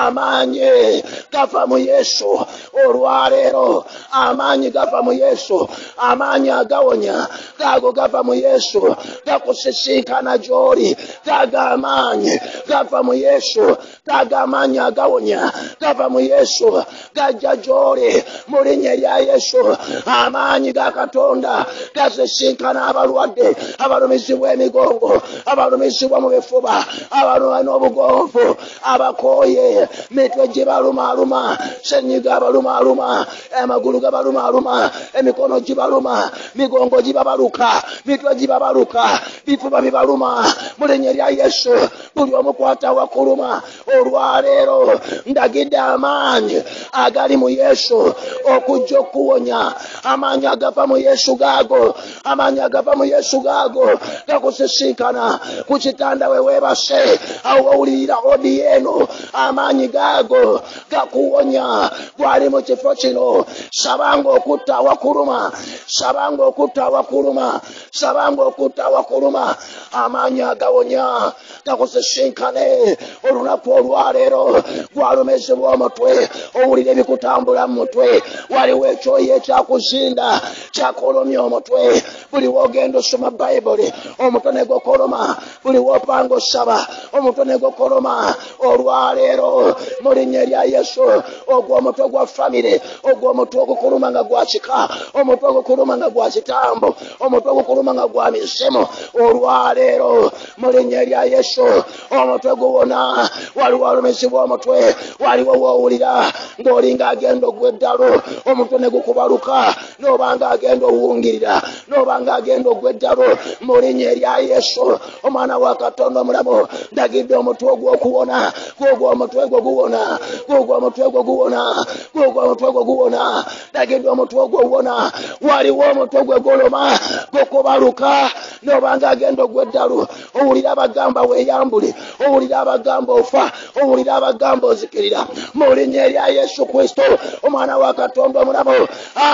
amaanyi gava mu Yesu olwaleero amaanyi gava mu Yesu amaanyi agawonya gago gava mu Yesu gakusisinkana gy'oli gaga amaanyi gava mu Yesu gaga amaanyi agawonya gava mu Yesu gajja gy'oli mu linnya erya Yesu amaanyi ga Katonda gasisinkana abalwadde abalumizibwa emigongo abalumizibwa mu bifuba abaluma n'obugonvu abakooye mitwe gibalumaaluma ssenyiga abalumaaluma amagulu gabalumaaluma emikono gibaluma migongo gibabaluka mitwe gibabaluka bifuba bibaluma mu linnya erya Yesu buli omukwata wakuluma olwaleero ndagidde amaanyi agali mu Yesu okujja okuwonya amaanyi agava mu Yesu gaago amaanyi agava mu Yesu gaago gakusisinkana ku kitanda we weebase awo wawulirira odi eno amaanyi gaago gakuwonya gwali mu kifo kino sabanga okutta awakuluma sabanga okutta awakuluma sabanga okutta awakuluma amaanyi agawonya gakusisinkane olunaku olwaleero gwalumizibwa omutwe owulira ebikutambula mu mutwe waliwo ekyoyi ekyakuzinda kyakolomya omutwe buli wogenda osoma bayibuli omutwe ne gukoloma buli wopanga osaba omutwe ne gukoloma olwaleero mu linnya erya Yesu ogwo omutwe gwa famire ogwo omutwe ogukuluma nga gwa kika omutwe ogukuluma nga gwa kitambo omutwe ogukuluma nga gwa misemo olwaleero mu linnya erya Yesu omutwe guwona waliwo alumizibwa omutwe waliwo woowulira ng'olinga agenda ogw'eddalu omutwe ne gukubaluka n'obanga agenda owungirira n'obanga agenda ogw'eddalu mu linnya erya Yesu omwana wa Katonda omulamu ndagidde omutwe ogw'okuwona gwogwo omutwe gwo guwona gwogwo omutwe gwo guwona gwogwo omutwe gwo guwona ndagidde omutwe ogwo guwona waliwo omutwe gwe goloma gukubaluka n'obanga agenda ogw'eddalu owulira abagamba weeyambule owulira abagamba ofa owulira abagamba ozikirira mu linnya erya Yesu Kristo omwana wa Katonda omulamu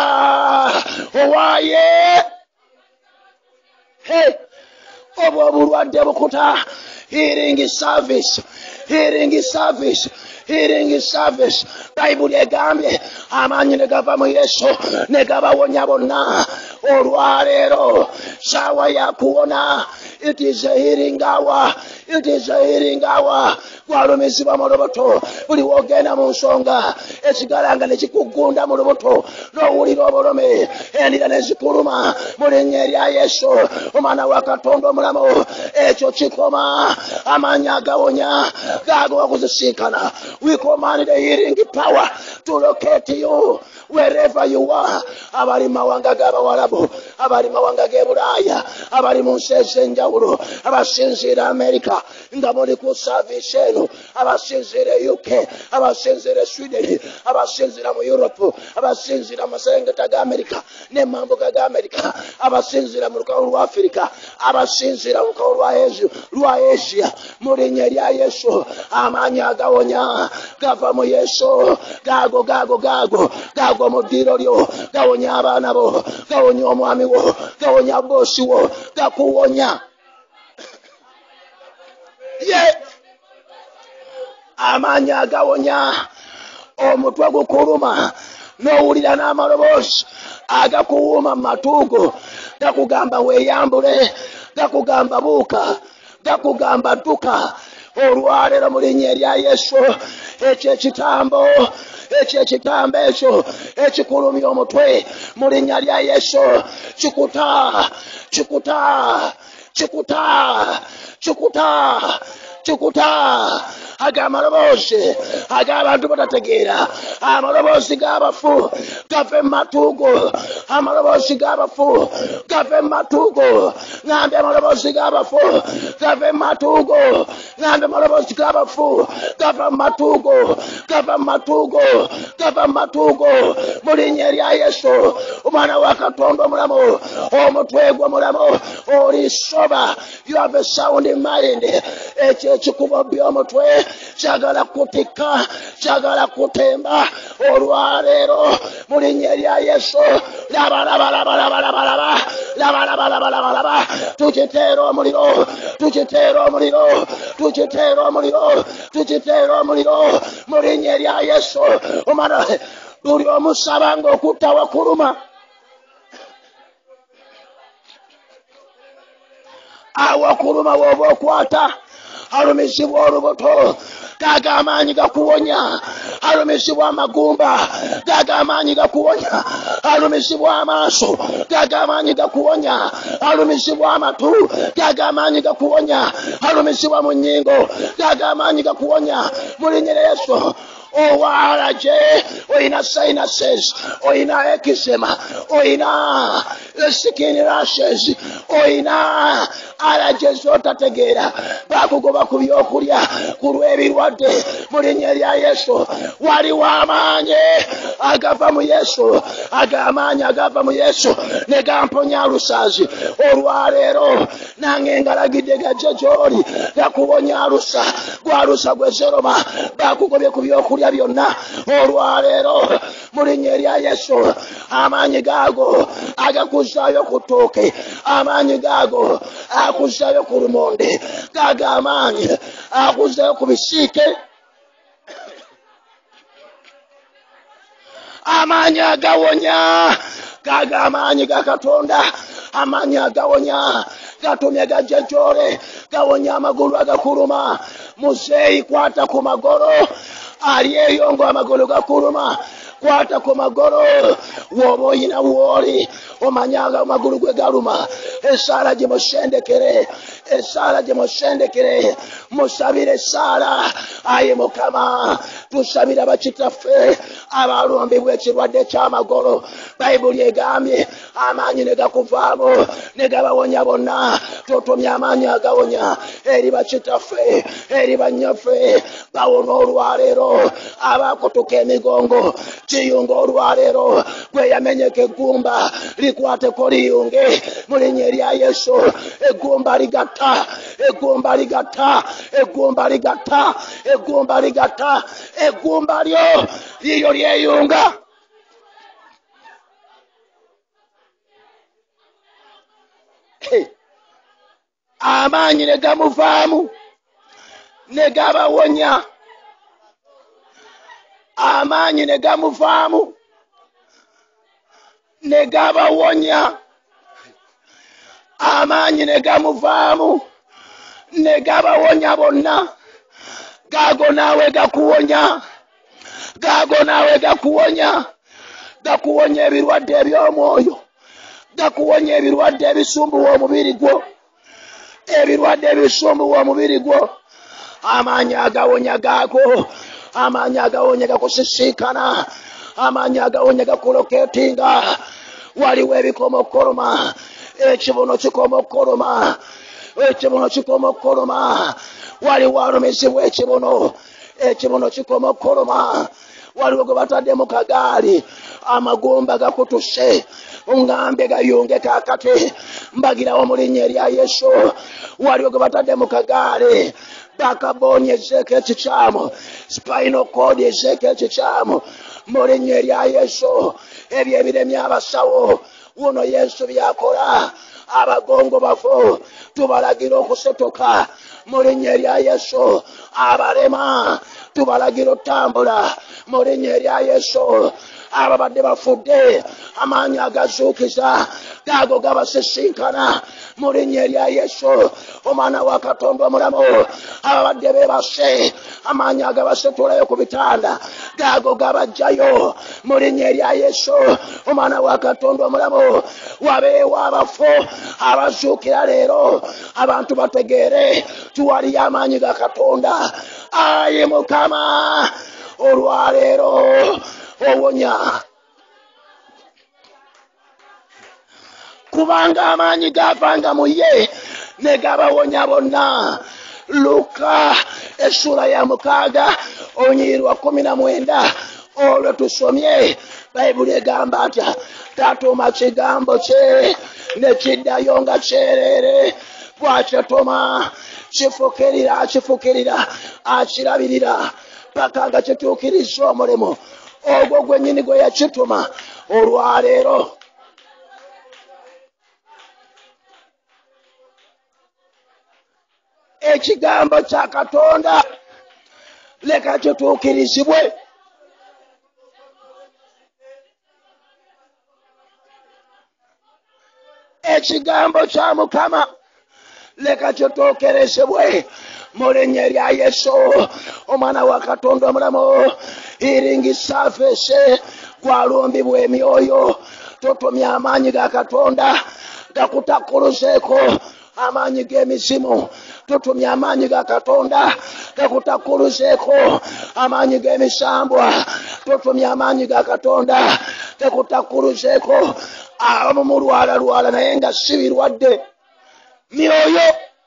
owaaye obwo obulwadde bukuta healing service bayibuli egambye amaanyi ne gava mu Yesu ne gabawonya bonna olwaleero saawa yakuwona it is a healing hour gwalumizibwa mu lubuto buli wogenda mu nsonga ekigalanga ne kikugunda mu lubuto n'owulira obulumi endira ne zikuluma mu linnya erya Yesu omwana wa Katonda omulamu ekyo kikoma amaanyi agawonya gaago wakuzisinkana we command the healing power to locate you wherever you are abali mawanga g'abawalabu abali mawanga ge Bulaaya, abali mu nsi ez'enjawulo, abasinziira America nga muli ku service eno, abasinziira UK, abasinziira Sweden, abasinziira mu Europe, abasinziira mu maserengeta ga America n'emambuka ga America, abasinziira mu lukalu lwa Africa, abasinziira mu lukalu lwa Asia, mu linnya lya Yesu, amaanyi agawonya gava mu Yesu, gago mu ddiiro lyo, gawonya abaana bo, gawonya omwami wo, gawonya boosi wo, gakuwonya. Amaanyi agawonya, omutwe gukuluma n'owulira n'amaloboozi agakuwuuma mu matuugo, gakugamba weeyambule, gakugamba buuka, gakugamba dduka. Olwaleero mu linnya erya Yesu, ekyo ekitambo ekyo ekikulumya omutwe, mu linnya lya Yesu kikuta agamalobozi ag'abantu batategeera, amaloboozi g'abafu gave mu matuugo, amaloboozi g'abafu gave mu matuugo, ng'ambe amaloboozi g'abafu gave mu matuugo, ng'ambe amaloboozi g'abafu gava mu matuugo, gava mu matuugo, mu linnya erya Yesu, omwana wa Katonda omulamu, omutwe gwe mulamu, oli soba, you have a sound mind. Ekyo ekikubo by'omutwe kyagala kutikka, kyagala kutemba. Olwaleero mu linnya erya Yesu, laba, tukiteera omuliro mu linnya erya Yesu. Omwana buli omusaba ng'okutta wakuluma, awakuluma w'oba okwata, alumizibwa olubuto, gaga amaanyi gakuwonya, alumizibwa amagumba, gaga amaanyi gakuwonya, alumizibwa amaaso, gaga amaanyi gakuwonya, alumizibwa amatu, gaga amaanyi gakuwonya, alumizibwa mu nnyingo, gaga amaanyi gakuwonya, mu linnya lya Yesu. Owalaje, oyina sinuses, oyina eczema, oyina skin rashes, oyina allergies otategeera, bakugoba ku byokulya ku lw'ebirwadde, mu linnya lya Yesu. Waliwo amaanyi agava mu Yesu, ag'amaanyi agava mu Yesu ne gamponya alusaazi. Olwaleero nange ngalagidde gajje gy'oli, gakuwonya alusa, gwalusa gwe Zeroma, bakugobye ku byokulya byonna. Olwaleero mu linnya erya Yesu, amaanyi gaago agakuzaayo ku ttooke, amaanyi gaago akuzaayo ku lumonde, gaga amaanyi akuzaayo ku bisiike, amaanyi agawonya, gaga amaanyi ga Katonda, amaanyi agawonya gatumye gajje gy'oli, gawonya amagulu agakuluma. Muzeeyi, kwata ku magolo, ali eyo ng'amagulu gakuluma, kwata ku magolo. W'oba oyina w'oli omanyanga amagulu gwe galuma, essaala gimusendekere, musabire essaala. Ayi Mukama, tusabira bakitaffe abalumbibwa ekirwadde ky'amagolo. Bayibuli egambye amaanyi ne gakuvaamu ne gabawonya bonna. Tutumye amaanyi agawonya eri bakitaffe, eri bannyaffe, bawona olwaleero. Abakutuka emigongo kiyunga olwaleero, gwe yamenyeka eggumba likwateko liyunge mu linnya erya Yesu. Eggumba ligatta, eggumba lyo liyo lyeyunga. Amaanyi ne gamuvaamu ne gabawonya, amaanyi ne gamuvaamu ne gabawonya, amaanyi ne gamuvaamu ne gabawonya bonna. Gaago naawe gakuwonya, gakuwonya ebirwadde eby'omwoyo, gakuwonya ebirwadde ebisumbuwa omubiri gwo, Amaanyi agawonya gaago, amaanyi agawonya gakusisinkana, amaanyi agawonya gakuloketinga. waliwo ebikomokoloma ekibuno kikomokoloma ekibuno kikomokoloma waliwo alumizibwa ekibuno kikomokoloma waliwo gwe batadde mu kagaali amagumba gakutuse ungambe gayunge kakati mbagirawo mu linnya erya Yesu waliwo gwe batadde mu kagaali bakabonye ezeko ekikyamu spinal cord ezeko ekikyamu mu linnya erya Yesu ebyo ebiremye abasawo wuno Yesu byakola abagongo bafu tubalagira okusotoka mu linnya erya Yesu abalema tubalagira otambula mu linnya erya Yesu ababadde bafudde amaanyi agazuukiza gago gabasisinkana mu linnya erya Yesu omwana wa Katonda omulamu ababadde bebase amaanyi agabasetulayo ku bitanda gago gabajjayo mu linnya erya Yesu omwana wa Katonda omulamu wabeewo abafu abazuukira leero abantu bategeere tuwaliyo amaanyi ga Katonda ayi Mukama olwaleero owonya kubanga amaanyi gavanga mu ye ne gabawonya bonna. Luka essula ya 6 onyirirwa 19 olwo tusomye Bayibuli egamba atya tatuma kigambo kye ne kiddayo nga kyereere bw'akyatuma akifukirira akirabirira paka nga kituukiriza omulimu ogwo gwennyini gwe yakituma. Olwaleero ekigambo kya Katonda leka kituukirizibwe. Ekigambo kya Mukama leka kituukirizibwe mu linnya erya Yesu omwana wa Katonda omulamu. Healing service kwalumbibwa emyoyo totomya amaanyi ga Katonda gakutakuluzeeko amaanyi g'emizimu totomya amaanyi ga Katonda gakutakuluzeeko amaanyi g'emisambwa totomya amaanyi ga Katonda gakutakuluzeeko abamu mulwala naye nga si birwadde myoyo.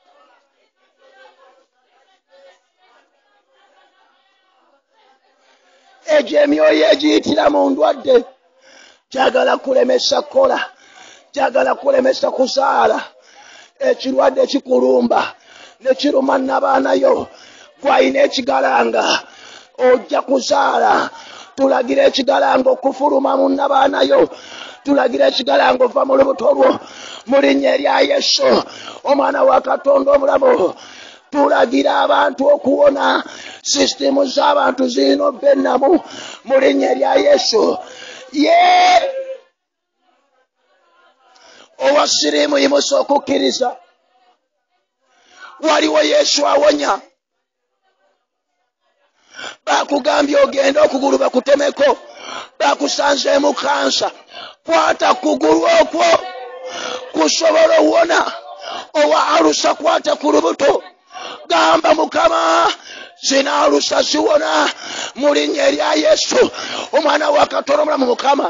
Egyo emyoyo egiyitira mu ndwadde gyagala kulemesa kola gyagala kulemesa kuzaala. Ekirwadde kikulumba ne kiruma n'abaanayo gwalina ekigalanga ojja kuzaala. Tulagira ekigalanga okufuluma mu n'abaanayo tulagira ekigalanga ova mu lubuto lwo mu linnya erya Yesu omwana wa Katonda omulamu. Tulagira abantu okuwona sisitemu z'abantu zirina obbennamu mu linnya erya Yesu. Owa siriimu yimusa okukkiriza waliwo Yesu awonya. Bakugambye ogende okugulu bakutemeko bakusanzeemu kansa kwata kugulu okwo kusobola owona. Owa alusa kwata ku lubuto gamba Mukama zina alusa ziwona mu linnya erya Yesu omwana wa Katonda omulamu. Mukama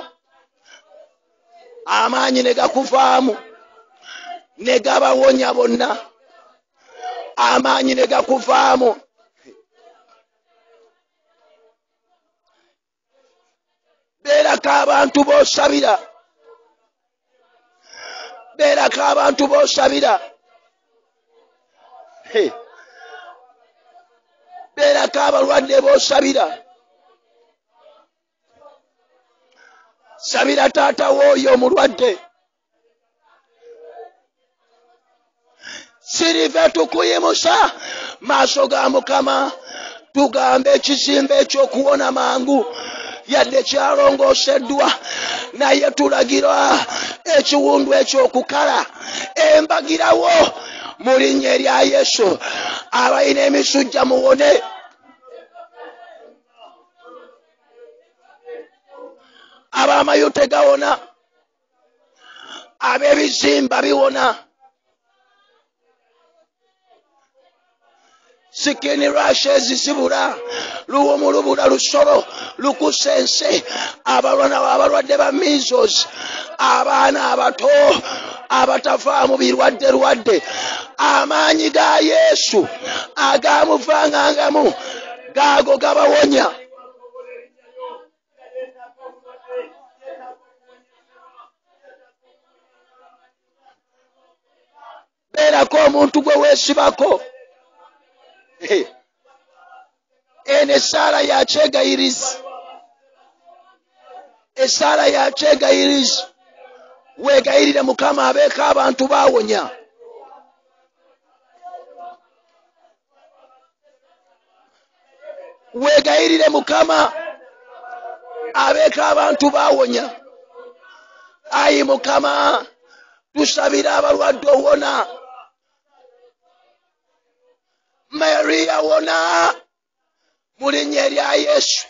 amaanyi ne gakuvaamu ne gabawonya bonna amaanyi ne gakuvaamu. Beerako abantu b'osabira beerako abantu b'osabira beerako abalwadde b'osabira. Sabira taata w'oyo omulwadde. Sirive tukuyimusa maaso ga Mukama tugambe ekizimbe ekyokuwona mangu yadde kyalongooseddwa naye tulagira ekiwundu ekyokukala embagirawo mu linnya erya Yesu. Abalina emisujja muwone. Ab'amayute gawona ab'ebizimba biwona. Skin rashes zibula. Luwumulubula lusolo. Lukusense. Abalwadde ba measles. Abaana abato. Abatafaamu birwadde. Amaanyi ga Yesu. Agamuvangangamu. Gaago gabawonya. Beerako omuntu gwe weesibako. Eno essaala ya kyegayirizi. Essaala ya kyegayirizi. Weegayirire Mukama abeeko abantu baawonya. Weegayirire Mukama abeeko abantu baawonya. Ayi Mukama tusabira abalwadde owona. Maria wona mu linnya erya Yesu.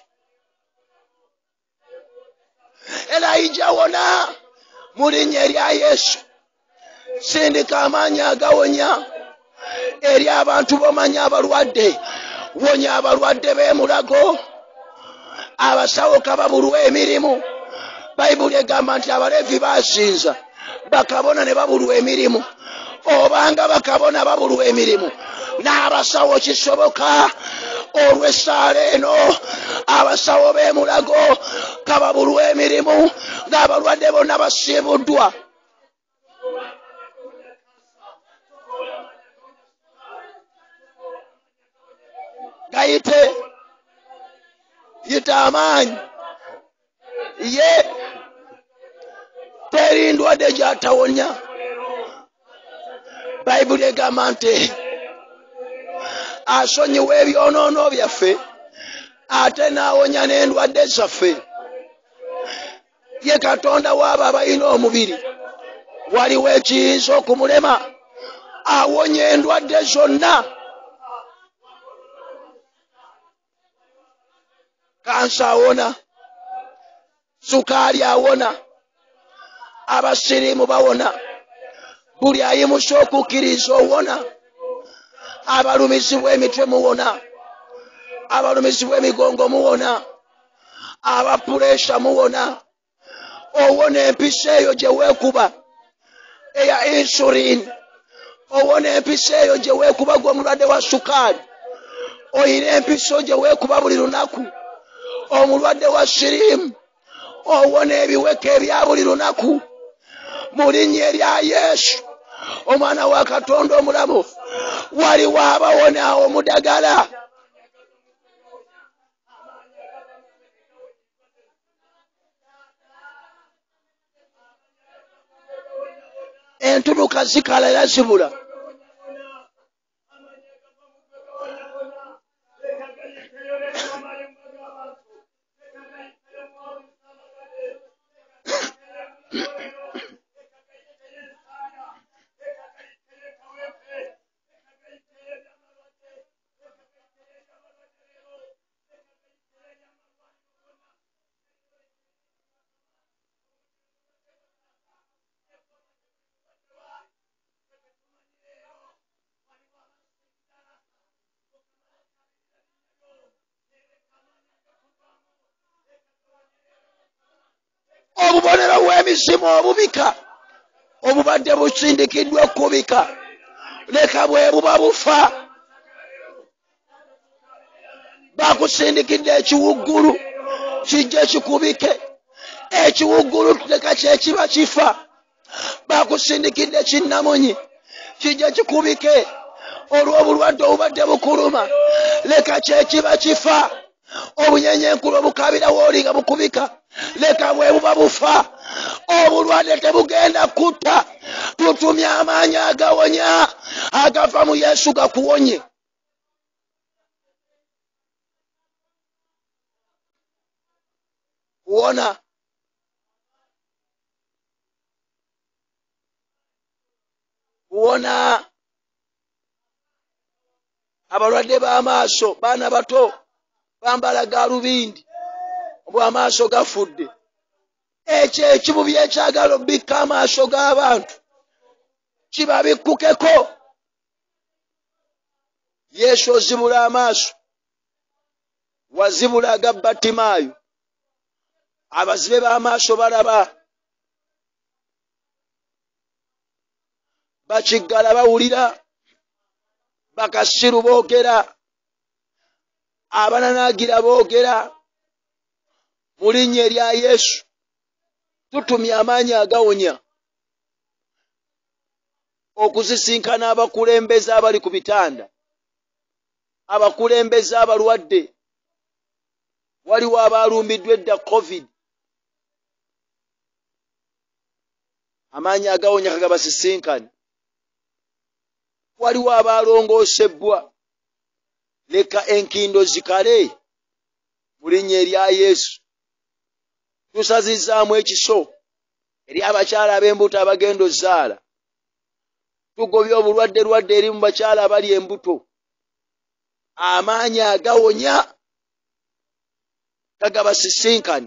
Elijah wona mu linnya erya Yesu. Sindika amaanyi agawonya eri abantu bamanya abalwadde. Wonya abalwadde b'emulago. Abasawo kababulwa emirimu. Bayibuli egamba nti Abaleevi baasinza bakabona ne babulwa emirimu. Obanga bakabona babulwa emirimu. N'abasawo kisoboka olw'essaala eno abasawo b'emulago kababulwa emirimu ng'abalwadde bonna basiibuddwa. Gayite yita amaanyi ye teri ndwadde gy'atawonya. Bayibuli egamba nti asonyiwa ebyonoono byaffe ate n'awonya n'endwadde zaffe. Ye Katonda w'abo abalina omubiri waliwo ekiyinza okumulema. Awonya endwadde zonna. Kansa awona. Sukaali awona. Abasiriimu bawona. Buli ayimusa okukkiriza owona. Abalumizi bw'emitwe muwona. Abalumizi bw'emigongo muwona. Abapuleesha muwona. Owona empisa eyo gye weekuba eya insulin. Owona empisa eyo gye weekuba gwe omulwadde wa sukaali. Oyina empisa gye weekuba buli lunaku omulwadde wa siriimu. Owona ebiweka ebya buli lunaku mu linnya erya Yesu omwana wa Katonda omulamu. Waliwo abawona omudagala. Entunuka zikala era zibula. Obubonero bw'emizimu obubika obubadde busindikiddwa okubika leka bwe buba bufa. Bakusindikidde ekiwuggulu kijje kikubike. Ekiwuggulu leka kyekiba kifa. Bakusindikidde kinnamunyi kijje kikubike. Olw'obulwadde obubadde bukuluma leka kyekiba kifa. Obunyenyenkulu obukabira wooli nga bukubika leka bwe buba bufa. Obulwadde tebugenda kutta. Tutumye amaanyi agawonya agava mu Yesu gakuwonye. Kuwona. Kuwona. Abalwadde b'amaaso baana bato bambala galubindi obw'amaaso gafudde. Ekyo ekibubi ekyagala obbikka amaaso g'abantu kibabikkukeko. Yesu ozibula amaaso, wazibula aga Battimaayo, abazibe b'amaaso balaba, bakiggala bawulira, bakasiru boogera, abananaagira boogera. Mu linnya erya Yesu tutumya amaanyi agawonya okuzisinkana abakulembeze abali ku bitanda, abakulembeze abalwadde. Waliwo abaalumbiddwa edda COVID. Amaanyi agawonya kagabasisinkane. Waliwo abaalongoosebbwa. Leka enkindo zikale mu linnya erya Yesu. Tusazizaamu ekiso eri abakyala ab'embuto abagenda ozaala. Tugobye obulwadde eri mu bakyala abali embuto. Amaanyi agawonya kagabasisinkane.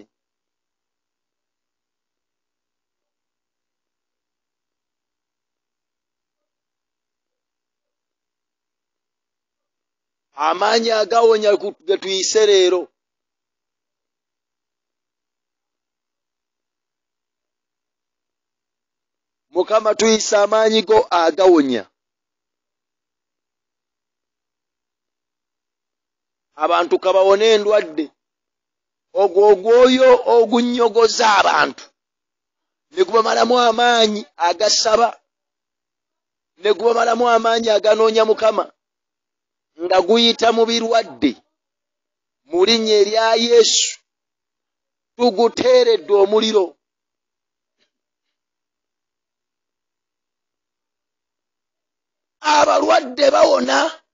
Amaanyi agawonya ge tuyise leero. Mukama tuyisa amaanyi go agawonya. Abantu kabawone endwadde. Ogwoyo ogunyogoza abantu ne gubamalamu amaanyi agasaba, ne gubamalamu amaanyi aganoonya Mukama, nga guyita mu birwadde. Mu linnya erya Yesu tuguteeredde omuliro. Abalwadde bawona